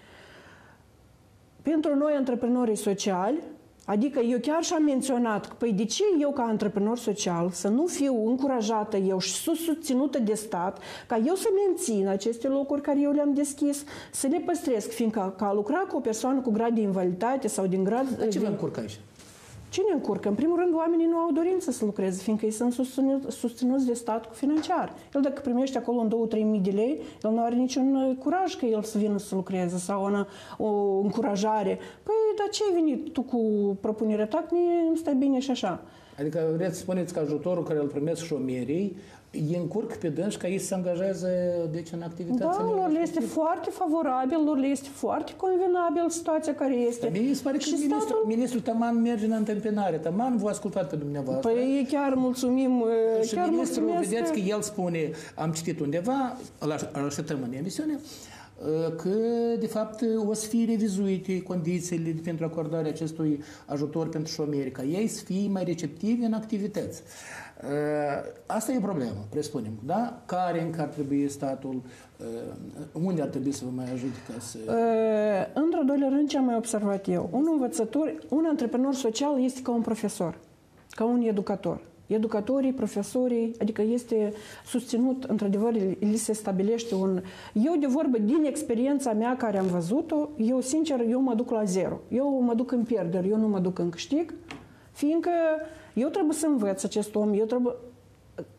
Pentru noi, antreprenorii sociali, adică eu chiar și-am menționat, păi de ce eu ca antreprenor social să nu fiu încurajată eu și susținută de stat, ca eu să mențin aceste locuri care eu le-am deschis, să le păstrez, fiindcă ca a lucra cu o persoană cu grad de invaliditate sau din grad... Dar ce vă încurcă aici? Cine încurcă? În primul rând, oamenii nu au dorință să lucreze, fiindcă ei sunt susținuți de stat cu financiar. El dacă primește acolo în 2-3 mii de lei, el nu are niciun curaj că el să vină să lucreze sau o încurajare. Păi, dar ce ai venit tu cu propunerea ta? Mie îmi stai bine și așa. Adică vreți să spuneți că ajutorul care îl primesc șomerii îi încurc pe dânși ca ei să se angajează deci, în activitățile... Da, lor le este foarte favorabil, lor le este foarte convenabil situația care este. Mie îmi pare că ministrul Taman merge în întâmpinare. Taman v-a ascultat pe dumneavoastră. Păi chiar mulțumim. Și chiar ministrul, vedeți că el spune, am citit undeva, îl așteptăm în emisiune, că, de fapt, o să fie revizuite condițiile pentru acordarea acestui ajutor pentru șomeri, ca ei să fie mai receptivi în activități. Asta e o problemă, presupunem, da? Care încă ar trebui statul, unde ar trebui să vă mai ajute ca să... Într-al doilea rând, ce am mai observat eu? Un învățător, un antreprenor social este ca un profesor, ca un educator. Educatorii, profesorii, adică este susținut, într-adevăr, li se stabilește un... Eu, de vorbă, din experiența mea care am văzut-o, eu, sincer, eu mă duc la zero. Eu mă duc în pierdere, eu nu mă duc în câștig, fiindcă eu trebuie să învăț acest om, eu trebuie...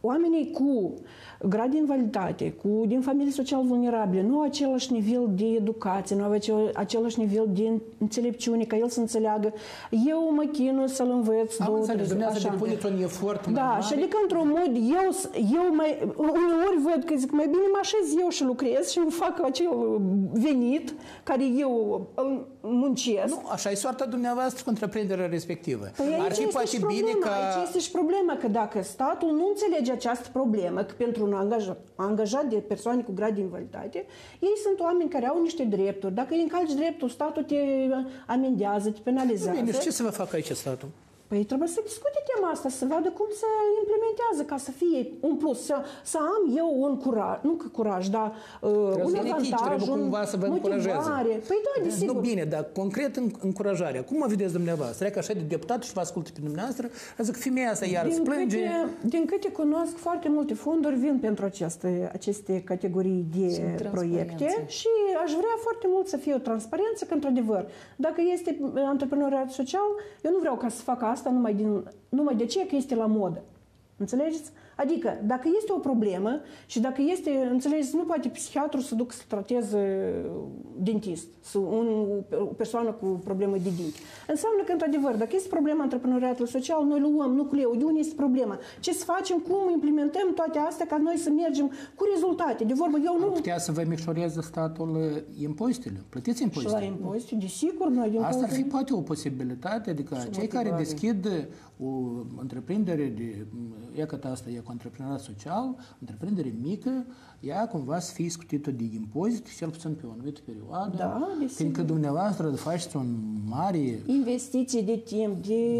oamenii cu grad de invaliditate, din familii social vulnerabile, nu au același nivel de educație, nu au același nivel de înțelepciune, ca el să înțeleagă. Eu mă chinui să-l învăț. Am înțeles, dumneavoastră depuneți un efort mai mare. Da, și adică într-un mod, uneori văd că zic, mai bine mă așez eu și lucrez și îmi fac acel venit care eu îl muncesc. Nu, așa e soarta dumneavoastră cu întreprinderea respectivă. Păi Ar fi poate bine ca... Aici este și problema, că dacă statul nu înțelege această problemă, că pentru un angajat de persoane cu grad de invaliditate, ei sunt oameni care au niște drepturi. Dacă îi încalci dreptul, statul te amendează, te penalizează. Bine, și ce să vă facă aici statul? Păi trebuie să discute tema asta, să vadă cum se implementează, ca să fie un plus, să am eu un curaj, nu că curaj, dar un avantaj, un motivare. Păi da, desigur. Nu bine, dar concret încurajarea. Cum o vedeți dumneavoastră? Că așa de deputat și vă ascultă pe dumneavoastră, zic, femeia asta iar îți plânge. Din câte cunosc, foarte multe fonduri vin pentru aceste categorii de proiecte și aș vrea foarte mult să fie o transparență, că într-adevăr, dacă este antreprenoriat social, eu nu vreau ca să fac asta numai de ce că este la modă. Înțelegeți? Adică, dacă este o problemă și dacă este, înțelegeți, nu poate psihiatru să ducă să trateze dentist, o persoană cu problemă de dinți. Înseamnă că, într-adevăr, dacă este problema antreprenoriatului social, noi luăm nucleul, de unde este problema? Ce să facem, cum implementăm toate astea ca noi să mergem cu rezultate? De vorbă, eu nu... Ar putea să vă micșoreze statul impozitele? Plătiți impozite? Și la impozite, desigur, noi din asta ar fi poate o posibilitate, adică cei care deschid o întreprindere de... Iată asta e cu antreprenoriat social, întreprindere mică, ea cumva să fie scutită de impozit, cel puțin pe o anumită perioadă. Da, fiindcă dumneavoastră faceți un mare... Investiții de timp,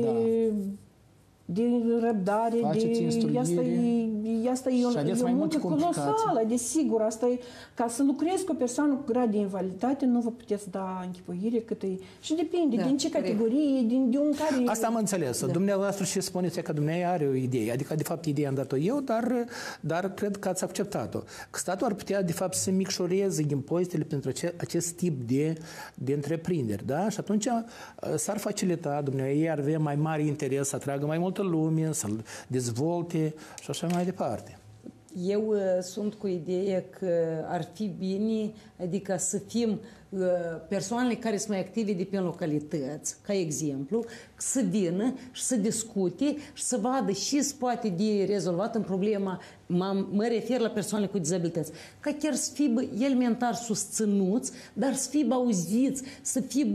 de răbdare, asta e o muncă colosală, desigur. Asta e, ca să lucrezi cu o persoană cu grad de invaliditate, nu vă puteți da închipuire cât e. Și depinde din ce categorie, de un care... Asta am înțeles. Dumneavoastră și spuneți că dumneavoastră are o idee. Adică, de fapt, ideea am dat-o eu, dar cred că ați acceptat-o. Că statul ar putea, de fapt, să micșoreze impozitele pentru acest tip de întreprinderi. Da? Și atunci s-ar facilita, ei ar avea mai mare interes să atragă mai multă lume, să-l dezvolte și așa mai departe. Eu sunt cu ideea că ar fi bine, adică să fim persoanele care sunt mai active de pe localități, ca exemplu, să vină și să discute și să vadă și se poate de rezolvat în problema, mă refer la persoanele cu dizabilități, ca chiar să fie elementar susținuți, dar să fie auziți, să fie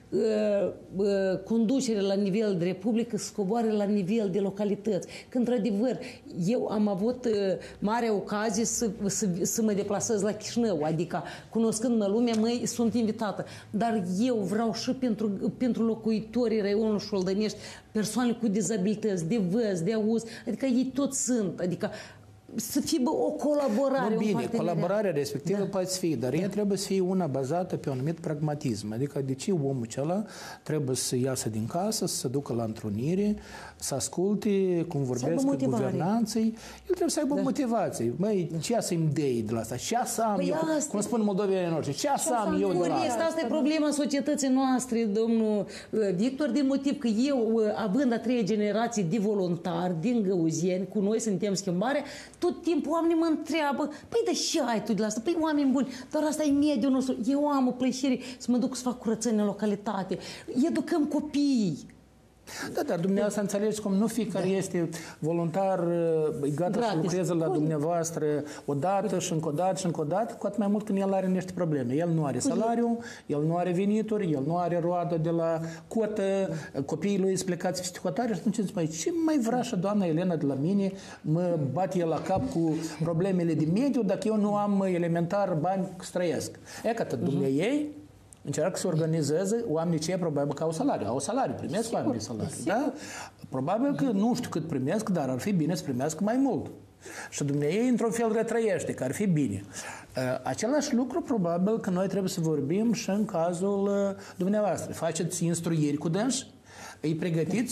conducere la nivel de republică, să coboare la nivel de localități. Că, într-adevăr, eu am avut mare ocazie să mă deplasez la Chișinău, adică, cunoscând-mă lumea, sunt invitată. Dar eu vreau și pentru locuitorii raionului Șoldănești, persoane cu dizabilități, de văz, de auz, adică ei toți sunt, adică să fie o colaborare. Nu, bine, colaborarea respectivă poate fi, dar ea trebuie să fie una bazată pe un anumit pragmatism. Adică de ce omul acela trebuie să iasă din casă, să se ducă la întrunire, să asculte cum vorbesc cu guvernanții. El trebuie să aibă motivație. Măi, ce să-mi dei de la asta? Ce să am eu? Cum spun moldovenii noștri, ce să am eu de la asta? Asta e problema societății noastre, domnul Victor, din motiv că eu, având a treia generație de voluntari din Găuzeni, cu noi suntem schimbare, tot timpul oamenii mă întreabă, păi de ce ai tu de la asta? Păi oameni buni, dar asta e mediul nostru. Eu am o plăcere să mă duc să fac curățenie în localitate. Educăm copiii. Da, dar dumneavoastră înțelegeți cum nu fiecare este voluntar, e gata să lucreze la dumneavoastră odată și încă o dată și încă o dată, cu atât mai mult când el are niște probleme. El nu are salariu, el nu are venituri, el nu are roadă de la cotă, copiii lui sunt plecați peste hotare și atunci zice, mai ce mai vrea și doamna Elena de la mine, mă bate el la cap cu problemele de mediu dacă eu nu am elementar bani să trăiesc. E că atât ei încearcă să organizeze oamenii cei probabil că au salariu, primesc oamenii salariu. Da? Probabil că nu știu cât primesc, dar ar fi bine să primească mai mult. Și dumneavoastră într-un fel retrăiește, că ar fi bine. Același lucru probabil că noi trebuie să vorbim și în cazul dumneavoastră. Faceți instruiri cu dânsi, îi pregătiți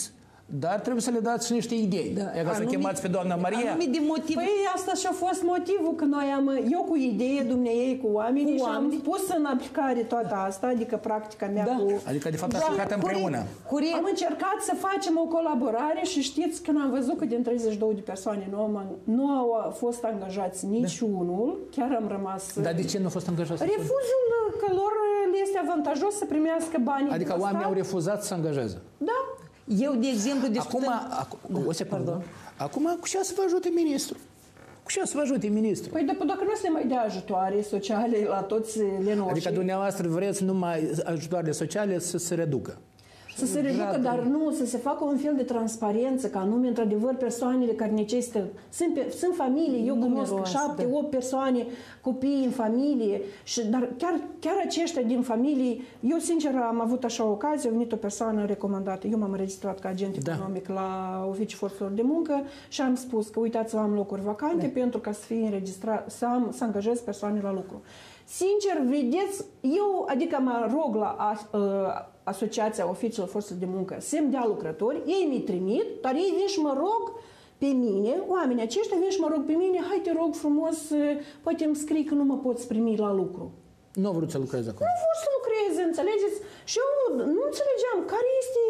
dar trebuie să le dați și niște idei. E ca să chemați pe doamna Maria. Păi asta și-a fost motivul că eu cu idee, dumneiei cu oamenii și am pus în aplicare toată asta, adică practica mea cu... Adică de fapt ați plecat împreună. Am încercat să facem o colaborare și știți când am văzut că din 32 de persoane nu au fost angajați niciunul, chiar am rămas... Dar de ce nu au fost angajați? Refuzul că lor le este avantajos să primească banii. Adică oamenii au refuzat să se angajeze. Da. Eu, de exemplu, o secundă. Acum, cu ce să vă ajute ministrul? Cu ce să vă ajute ministrul? Păi dacă nu se mai dea ajutoare sociale la toți lenoșii... Adică dumneavoastră vreți numai ajutoarele sociale să se reducă. Să se reducă, dar nu, să se facă un fel de transparență, ca anume, într-adevăr, persoanele care necesită... Sunt familii, eu cunosc 7-8 persoane, copii în familie, dar chiar aceștia din familie, eu sincer am avut așa o ocazie, a venit o persoană recomandată, eu m-am înregistrat ca agent economic la Oficiul Forțelor de Muncă și am spus că uitați-vă, am locuri vacante pentru ca să fie înregistrat, să angajez persoane la lucru. Sincer, vedeți, eu, adică mă rog la Asociația Oficiilor Forțelor de Muncă să-mi dea lucrători, ei mi trimit, dar ei vin și mă rog pe mine, oamenii aceștia vin și mă rog pe mine, hai te rog frumos, poate îmi scrii că nu mă poți primi la lucru. Nu au vrut să lucreze acolo. Nu au vrut să lucreze, înțelegeți? Și eu nu înțelegeam care este...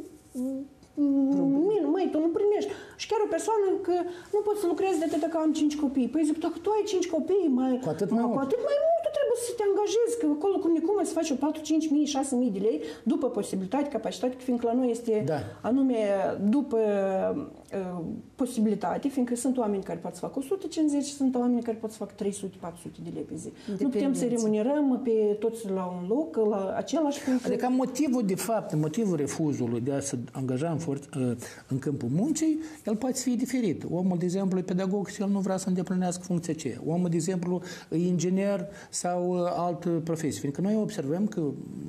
Măi, tu nu primești. Și chiar o persoană că nu pot să lucrezi de atât că am 5 copii. Păi zic, dacă tu ai 5 copii, cu atât mai mult tu trebuie să te angajezi, că acolo cum să faci 4, 5 mii, 6 mii de lei, după posibilitate, capacitate, fiindcă la noi este anume după posibilitate, fiindcă sunt oameni care pot să facă 150 și sunt oameni care pot să facă 300-400 de lei pe zi. Nu putem să remunerăm pe toți la un loc, la același punct. Adică motivul refuzului de a se angaja în câmpul muncii, el poate fi diferit. Omul, de exemplu, e pedagog și el nu vrea să îndeplinească funcția aceea. Omul, de exemplu, e inginer sau altă profesie. Fiindcă noi observăm că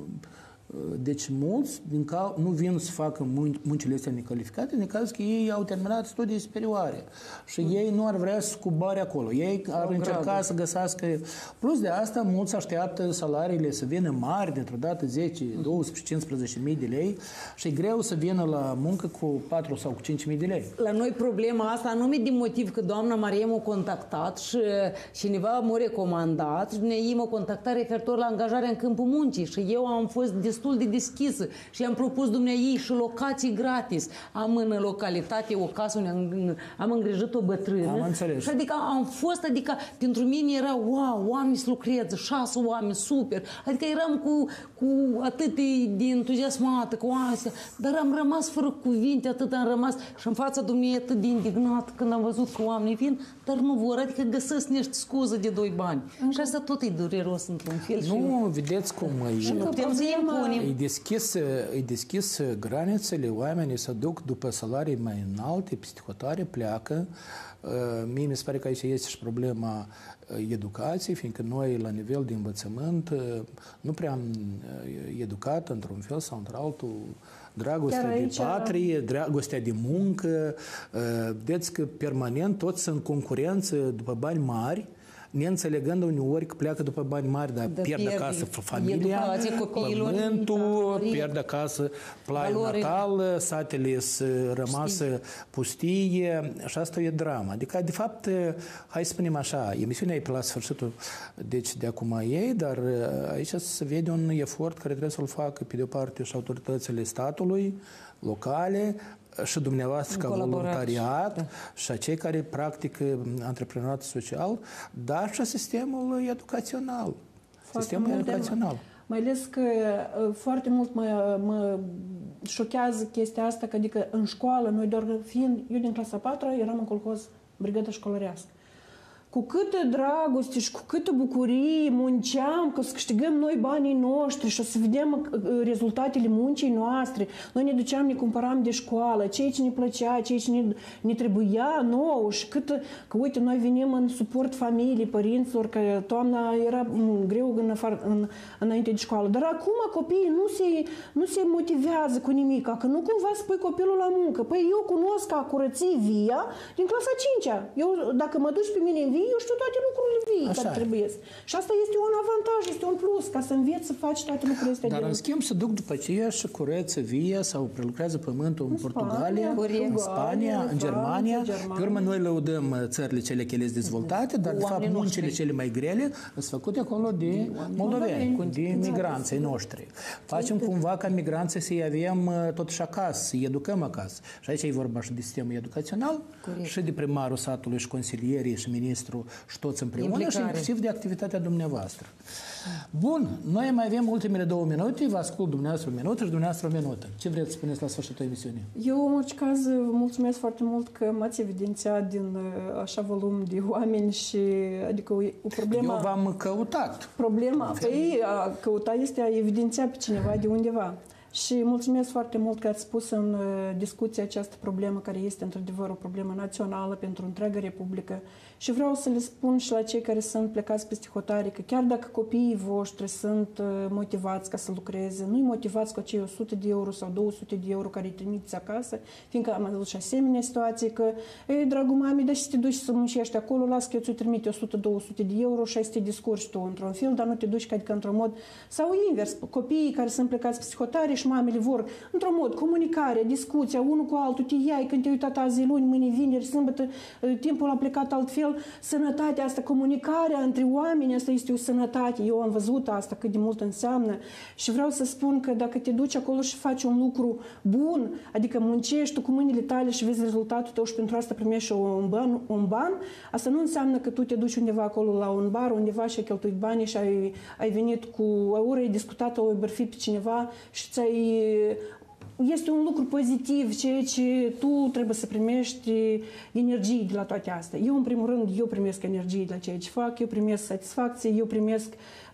deci mulți nu vin să facă muncile astea necalificate din caz că ei au terminat studii superioare și ei nu ar vrea să scubare acolo. Ei ar încerca să găsească... Plus de asta, mulți așteaptă salariile să vină mari, dintr-o dată 10, 12, 15 mii de lei și e greu să vină la muncă cu 4 sau cu 5 mii de lei. La noi problema asta anume din motiv că doamna Maria m-a contactat și cineva m-a recomandat și ei m-au contactat referitor la angajarea în câmpul muncii și eu am fost destul de deschisă și am propus dumneai și locații gratis. Am în localitate o casă unde am îngrijit o bătrână. Am înțeles. Și adică adică pentru mine era wow, oameni să lucreze, 6 oameni, super. Adică eram cu atât de entuziasmată cu astea, dar am rămas fără cuvinte, atât am rămas și în fața dumneai atât de indignat când am văzut că oamenii vin, dar nu vor, adică găsesc niște scuze de 2 bani. Și asta tot e dureros într-un fel. Nu, vedeți cum și nu putem să impunem. E deschis granițele, oamenii se duc după salarii mai înalte, psihotare, pleacă. Mie mi se pare că aici este și problema educației, fiindcă noi, la nivel de învățământ, nu prea am educat într-un fel sau într-altul dragostea de patrie, dragostea de muncă. Vedeți că permanent toți sunt în concurență după bani mari, neînțelegând uneori că pleacă după bani mari, dar pierd acasă familia, pământul, pierd acasă plaiul natal, satele sunt rămasă pustie și asta e drama. Adică, de fapt, hai să spunem așa, emisiunea e pe la sfârșitul de acum ei, dar aici se vede un efort care trebuie să-l facă pe de o parte și autoritățile statului, locale, și dumneavoastră ca voluntariat și cei care practică antreprenoriat social, dar și sistemul educațional. Mai ales că foarte mult mă șochează chestia asta, că adică în școală, noi doar fiind, eu din clasa 4 eram în colhoz, brigadă școlărească. Cu câtă dragoste și cu câtă bucurie munceam că să câștigăm noi banii noștri și o să vedem rezultatele muncii noastre. Noi ne duceam, ne cumpăram de școală, ceea ce ne plăcea, ceea ce ne trebuia nouă și că uite, noi venim în suport familiei, părinților, că toamna era greu înainte de școală. Dar acum copiii nu se motivează cu nimic, că nu cumva să pui copilul la muncă. Păi eu cunosc a curății via din clasa 5-a. Eu, dacă mă duci pe mine în via, eu știu toate lucrurile vii Așa care e. trebuie. Și asta este un avantaj, este un plus, ca să înveți să faci toate lucrurile astea. Dar în schimb se duc după aceea și cureță vie sau prelucrează pământul în Portugalia, în Spania, în Germania. Pe urmă noi lăudăm țările cele care sunt dezvoltate, dar de fapt muncile cele mai grele sunt făcute acolo de moldoveni, de migranții noștri. Facem cumva ca migranții să-i avem totuși acasă, să-i educăm acasă. Și aici e vorba și de sistemul educațional, și de primarul satului, și consilierii, și ministrul, și toți împreună, și inclusiv de activitatea dumneavoastră. Bun, noi mai avem ultimele 2 minute, vă ascult dumneavoastră 1 minută și dumneavoastră 1 minută. Ce vreți să spuneți la sfârșitul emisiunii? Eu, în orice caz, mulțumesc foarte mult că m-ați evidențiat din așa volum de oameni și, adică, o problemă... Eu v-am căutat. Problema, păi, a căuta este a evidenția pe cineva de undeva. Și mulțumesc foarte mult că ați spus în discuție această problemă, care este într-adevăr o problemă națională pentru întreaga Republică. Și vreau să le spun și la cei care sunt plecați peste hotare că chiar dacă copiii voștri sunt motivați ca să lucreze, nu-i motivați cu acei 100 de euro sau 200 de euro care îi trimiteți acasă, fiindcă am avut și asemenea situații că, ei, dragul mami, dar și te duci să muncești acolo, las că eu ți-o trimite 100-200 de euro și ai să te descurci tu într-un fel, dar nu te duci adică într-un mod, sau invers, copiii care sunt plecați peste hotare și mamele vor, într-un mod, comunicare, discuția, unul cu altul, te iai când te-ai uitat azi luni, mâine, vineri, sâmbătă, timpul a plecat altfel, sănătatea asta, comunicarea între oameni, asta este o sănătate. Eu am văzut asta, cât de mult înseamnă și vreau să spun că dacă te duci acolo și faci un lucru bun, adică muncești tu cu mâinile tale și vezi rezultatul tău și pentru asta primești un ban, asta nu înseamnă că tu te duci undeva acolo la un bar, undeva și ai cheltuit banii și ai venit cu o oră, ai discutat, o bărfit pe cineva și este un lucru pozitiv, ceea ce tu trebuie să primești energie de la toate astea. Eu, în primul rând, eu primesc energie de la ceea ce fac, eu primesc satisfacție, eu primesc,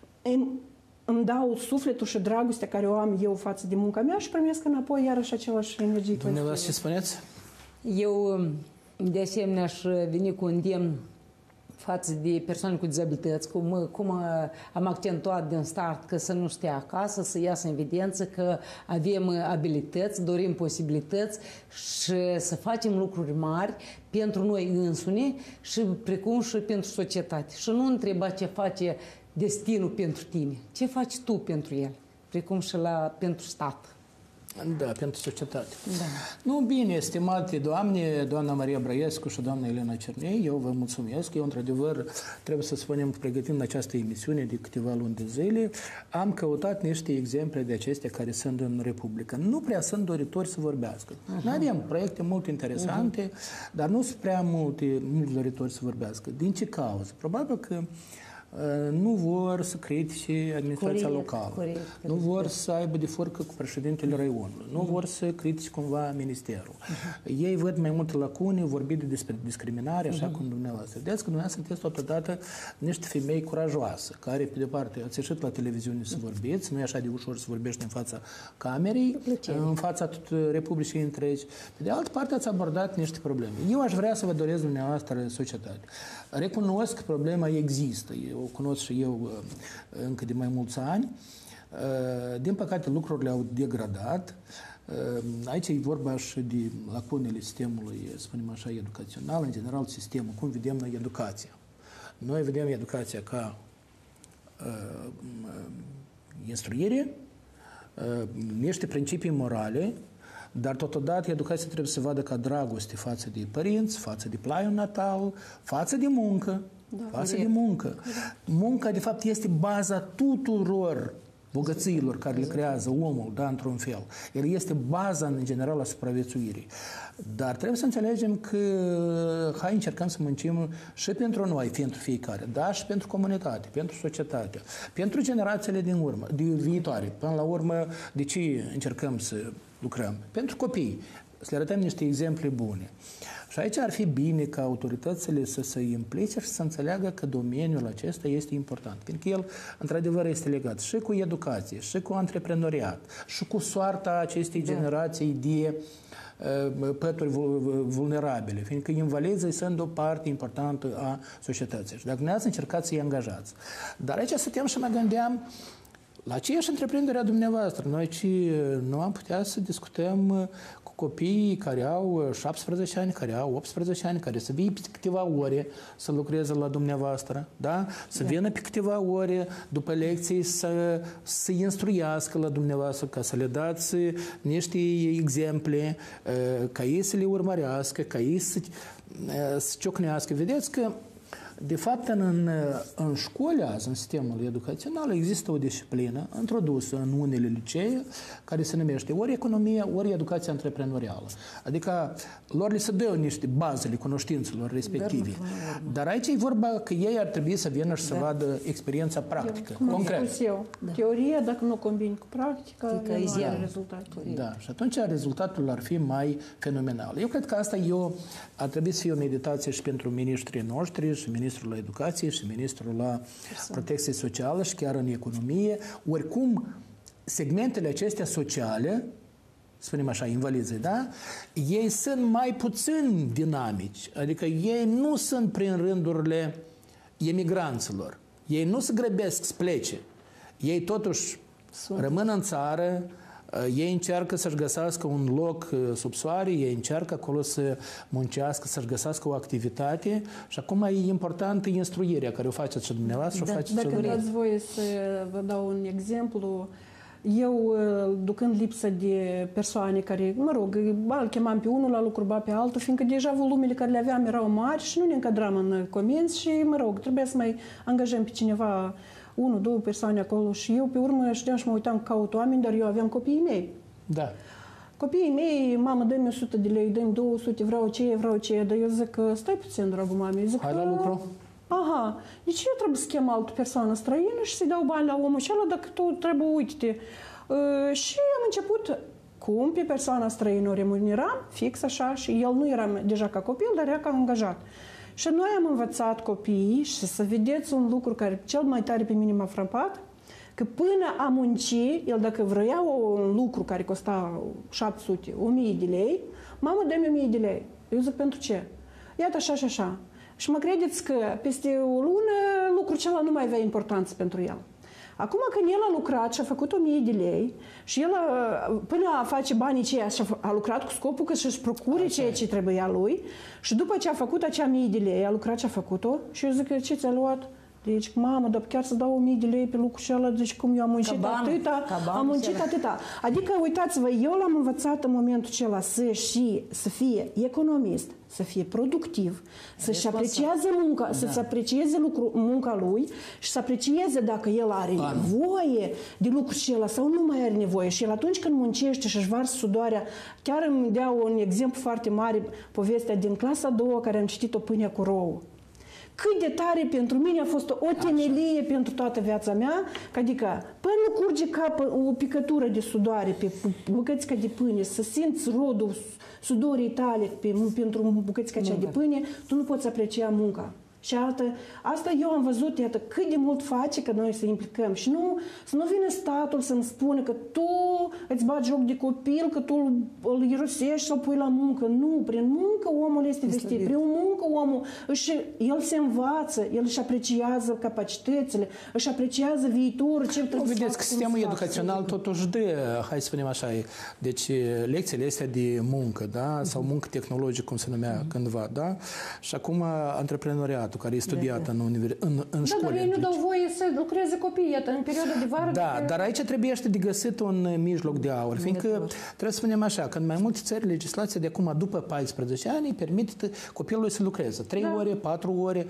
îmi dau sufletul și dragostea care o am eu față de munca mea și primesc înapoi iarăși același energie. Dumneavoastră ce spuneți? Eu, de asemenea, aș veni cu un îndemn față de persoane cu dizabilități, cum am accentuat din start că să nu stea acasă, să iasă în evidență că avem abilități, dorim posibilități și să facem lucruri mari pentru noi însune și precum și pentru societate. Și nu întreba ce face destinul pentru tine, ce faci tu pentru el, precum și pentru stat. Da, pentru societate. Da. Nu, bine, estimate doamne, doamna Maria Brăiescu și doamna Elena Cernei, eu vă mulțumesc. Eu, într-adevăr, trebuie să spunem că pregătind această emisiune de câteva luni de zile, am căutat niște exemple de acestea care sunt în Republică. Nu prea sunt doritori să vorbească. Noi avem proiecte mult interesante, dar nu sunt prea mulți doritori să vorbească. Din ce cauză? Probabil că nu vor să critice administrația locală, nu vor să aibă de forcă cu președintele raionului, nu vor să critice cumva ministerul. Ei văd mai multe lacune, vorbite despre discriminare, așa cum dumneavoastră. Vedeți că dumneavoastră sunteți totodată niște femei curajoase, care, pe de parte, ați ieșit la televiziune să vorbiți, nu e așa de ușor să vorbești în fața camerei, în fața Republicii întregi. Pe de altă parte, ați abordat niște probleme. Eu aș vrea să vă doresc dumneavoastră societate. Recunosc că problema există. O cunosc și eu încă de mai mulți ani. Din păcate, lucrurile au degradat. Aici e vorba și de lacunele sistemului, spunem așa, educațional, în general sistemul. Cum vedem noi educația? Noi vedem educația ca instruire, niște principii morale, dar totodată educația trebuie să vadă ca dragoste față de părinți, față de plaiul natal, față de muncă. Față de muncă. Munca, de fapt, este baza tuturor bogățiilor care le creează omul, da, într-un fel. El este baza, în general, a supraviețuirii. Dar trebuie să înțelegem că hai încercăm să muncim și pentru noi, pentru fiecare, da, și pentru comunitate, pentru societate, pentru generațiile din urmă, de viitoare. Până la urmă, de ce încercăm să lucrăm? Pentru copii. Să le arătăm niște exemple bune. Și aici ar fi bine ca autoritățile să se implice și să înțeleagă că domeniul acesta este important. Pentru că el, într-adevăr, este legat și cu educație, și cu antreprenoriat, și cu soarta acestei generații de pături vulnerabile, fiindcă invalizii sunt o parte importantă a societății. Și dacă ne-ați încercat să-i angajați. Dar aici stăteam și mă gândeam La aceeași întreprindere a dumneavoastră, noi nu am putea să discutăm cu copiii care au 17 ani, care au 18 ani, care să vină pe câteva ore să lucreze la dumneavoastră, da? Să vină pe câteva ore după lecții să instruiască la dumneavoastră, ca să le dați niște exemple, ca ei să le urmărească, ca ei să ciocnească. Vedeți că de fapt, în școli azi, în sistemul educațional, există o disciplină introdusă în unele licee care se numește ori economie, ori educația antreprenorială. Adică lor li se dă niște bazele cunoștințelor respective. Dar aici e vorba că ei ar trebui să vină și să vadă experiența practică, concret. Teoria, dacă nu combini cu practica, nu are rezultat. Da, și atunci rezultatul ar fi mai fenomenal. Eu cred că asta ar trebui să fie o meditație și pentru ministrii noștri, și ministrul la educație, și ministrul la protecție socială, și chiar în economie. Oricum, segmentele acestea sociale, spunem așa, invalizi, da? Ei sunt mai puțin dinamici. Adică ei nu sunt prin rândurile emigranților. Ei nu se grăbesc să plece. Ei totuși rămân în țară, ei încearcă să-și găsească un loc sub soare, ei încearcă acolo să muncească, să-și găsească o activitate și acum e importantă instruirea care o faceți și dumneavoastră și o faceți și dumneavoastră. Dacă dați voie să vă dau un exemplu, eu, ducând lipsă de persoane care, mă rog, îl chemam pe unul la lucru, pe altul, fiindcă deja volumele care le aveam erau mari și nu ne încadram în comenzi și, mă rog, trebuia să mai angajăm pe cineva, 1-2 persoane acolo și eu pe urmă știam și mă uitam, caut oameni, dar eu aveam copiii mei. Da. Copiii mei, mamă, dă-mi 100 de lei, dă-mi 200, vreau ce, dar eu zic că stai puțin, dragul mame. Zic hai la lucru. Aha, deci eu trebuie să chem altă persoană străină și să-i dau bani la omul ăla dacă tu trebuie, uite-te. Și am început, cum pe persoana străină o remuneram, fix așa, și el nu era deja ca copil, dar era ca angajat. Și noi am învățat copiii și să vedeți un lucru care cel mai tare pe mine m-a frapat, că până a munci, el dacă vrea un lucru care costa 700, 1000 de lei, mamă, dă-mi 1000 de lei. Eu zic, pentru ce? Iată așa și așa. Și mă credeți că peste o lună lucrul acela nu mai avea importanță pentru el. Acum când el a lucrat și a făcut 1000 de lei și el până a face banii aceia a lucrat cu scopul că să-și procure ceea ce trebuia lui și după ce a făcut acea 1000 de lei, a lucrat și a făcut-o și eu zic că ce ți-a luat? Deci, mamă, dar chiar să dau 1000 de lei pe lucrul ăla, deci cum eu am muncit atâta. Adică, uitați-vă, eu l-am învățat în momentul acela să fie economist, să fie productiv, să-și aprecieze munca, să-și aprecieze munca lui și să aprecieze dacă el are nevoie de lucrul acela sau nu mai are nevoie. Și el atunci când muncește și își varsă sudoarea, chiar îmi dea un exemplu foarte mare, povestea din clasa a doua, care am citit-o Pâinea cu rouă. Cât de tare pentru mine a fost o temelie pentru toată viața mea, adică până nu curge o picătură de sudoare pe bucățica de pâine, să simți rodul sudorii tale pentru bucățica aceea de pâine, tu nu poți aprecia munca. Și asta eu am văzut, iată, cât de mult face că noi să implicăm și să nu vină statul să-mi spună că tu îți bagi joc de copil, că tu îl irosești sau pui la muncă. Nu, prin muncă omul este vestit, prin muncă omul el se învață, el își apreciază capacitățile, își apreciază viitorul, ce trebuie să facă. Vedeți că sistemul educațional totuși dă, hai să spunem așa, deci lecțiile astea de muncă, da, sau muncă tehnologică, cum se numea cândva, da, și acum antreprenoriat care e studiată în școli. Dar ei nu dau voie să lucreze copiii în perioada de vară. Da, dar aici trebuie de găsit un mijloc de aur, fiindcă trebuie să spunem așa, că în mai multe țări legislația de acum după 14 ani îi permite copilului să lucreze 3 ore, 4 ore.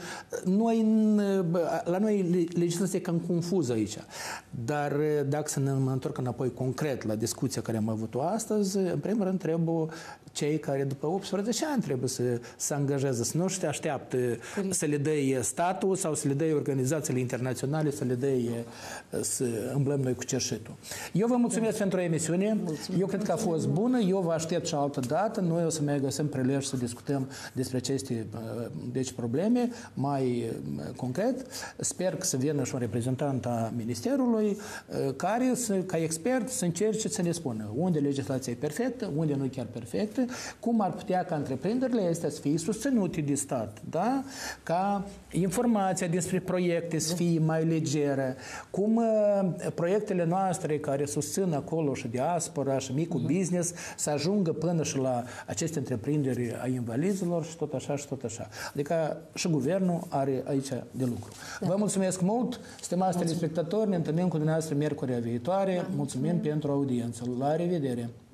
La noi legislația e cam confuză aici. Dar dacă să ne întorc înapoi concret la discuția care am avut-o astăzi, în primul rând trebuie cei care după 18 ani trebuie să se angajeze, să nu se așteaptă să le dăie statul sau să le dăie organizațiile internaționale, să le dăie să îmblăm noi cu cerșetul. Eu vă mulțumesc pentru emisiune. Eu cred că a fost bună. Eu vă aștept și altă dată. Noi o să mai găsim prilej să discutăm despre aceste probleme mai concret. Sper că să vină și un reprezentant a Ministerului care, ca expert, să încerce să ne spună unde legislația e perfectă, unde nu e chiar perfectă, cum ar putea ca întreprinderile astea să fie susținute de stat, da? Ca ca informația despre proiecte să fie mai legeră, cum proiectele noastre care susțin acolo și diaspora și micul business să ajungă până și la aceste întreprinderi a invalizilor și tot așa și tot așa. Adică și guvernul are aici de lucru. Vă mulțumesc mult, stimați telespectatori, ne întâlnim cu dumneavoastră miercurea viitoare. Mulțumim pentru audiență. La revedere!